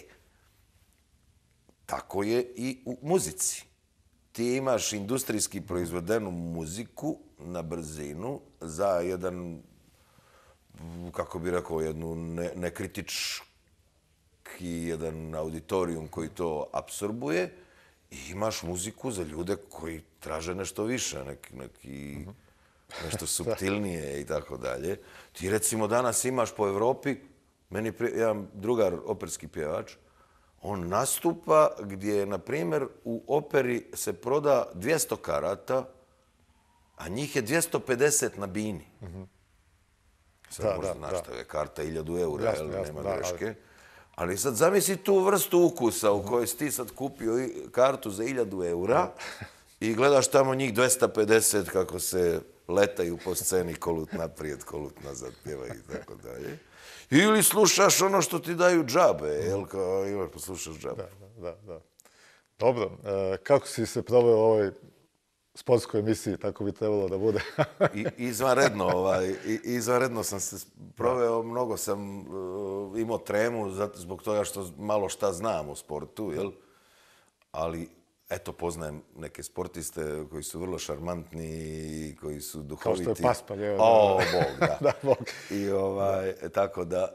Tako je i u muzici. Ti imaš industrijski proizvedenu muziku na brzinu za jedan, kako bi rekao, jednu nekritički jedan auditorijum koji to apsorbuje i imaš muziku za ljude koji traže nešto više, nešto suptilnije i tako dalje. Ti recimo danas imaš po Evropi, meni jedan drugar operski pjevač, on nastupa gdje, na primjer, u operi se proda 200 karata, a njih je 250 na bini. Sad možda naštave karta 1000 eura, nema greške. Ali sad zamisli tu vrstu ukusa u kojoj si ti sad kupio kartu za 1000 eura i gledaš tamo njih 250 kako se letaju po sceni, kolut naprijed, kolut nazad, pjevaju i tako dalje. Ili slušaš ono što ti daju džabe, jel, kao imaš pa slušaš džabe. Da. Dobro, kako si se proveo u ovoj sportskoj emisiji, tako bi trebalo da bude? Izvanredno sam se proveo, mnogo sam imao tremu zbog toga što malo šta znam o sportu, jel? Ali, eto, poznajem neke sportiste koji su vrlo šarmantni i koji su duhoviti. Kao što je Paspalj, evo. O, Bog, da. Da, Bog. I tako da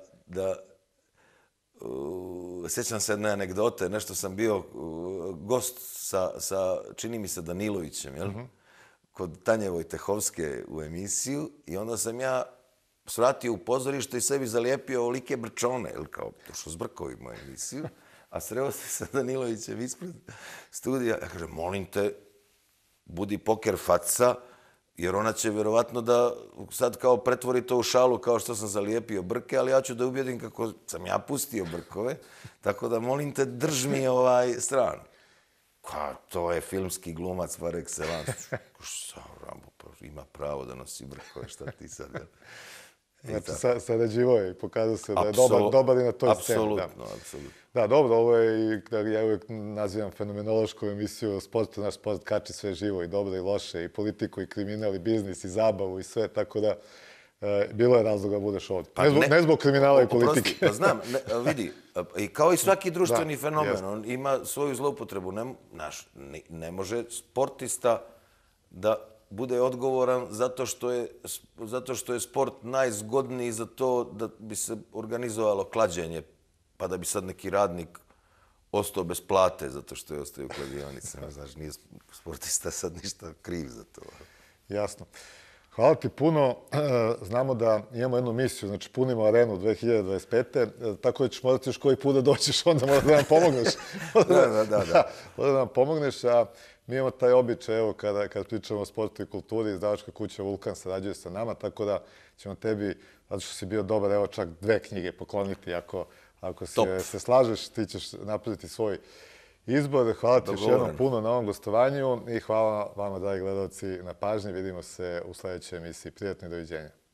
sjećam se jedne anegdote, nešto sam bio gost sa, čini mi se, Danilovićem, jel? Kod Tanje Vojtehovske u emisiju i onda sam ja svratio u pozorište i sebi zalijepio ovolike brčone, jel, kao došao s brkovima u emisiju, a sreo se sa Danilovićem ispred studija. Ja kažem, molim te, budi poker faca, jer ona će vjerovatno da sad kao pretvori to u šalu kao što sam zalijepio brke, ali ja ću da ubijedim kako sam ja pustio brkove, tako da molim te, drž mi stranu. To je filmski glumac par excellence. Ima pravo da nosi brkove, šta ti sad, jel? Znači, sarađivo je i pokazao se da je dobar i na toj sceni. Apsolutno. Da, dobro, ovo je, ja uvijek nazivam fenomenološku emisiju o sportu, naš sport kači sve živo i dobro i loše, i politiku, i kriminal, i biznis, i zabavu, i sve, tako da bilo je razloga da budeš ovdje. Ne zbog kriminala i politike. Pa znam, vidi, i kao i svaki društveni fenomen, on ima svoju zloupotrebu. Ne može sportista da bude odgovoran zato što je sport najzgodniji za to da bi se organizovalo klađenje, pa da bi sad neki radnik ostao bez plate zato što je ostao u kladionicama. Znaš, nije sportista sad ništa kriv za to. Jasno. Hvala ti puno. Znamo da imamo jednu misiju, znači punimo arenu 2025. Tako da ćeš morati još koji put da doćeš, onda mora da nam pomogneš. Da. Mora da nam pomogneš, a mi imamo taj običaj, evo, kada pričamo o sportu i kulturi, izdavačka kuća Vulkan sarađuje sa nama, tako da ćemo tebi, zato što si bio dobar, evo, čak 2 knjige pokloniti, ako se slažeš, ti ćeš napraviti svoj izbor. Hvala ti još jednom puno na ovom gostovanju i hvala vama, dragi gledalci, na pažnji. Vidimo se u sljedećoj emisiji. Prijatno i doviđenja.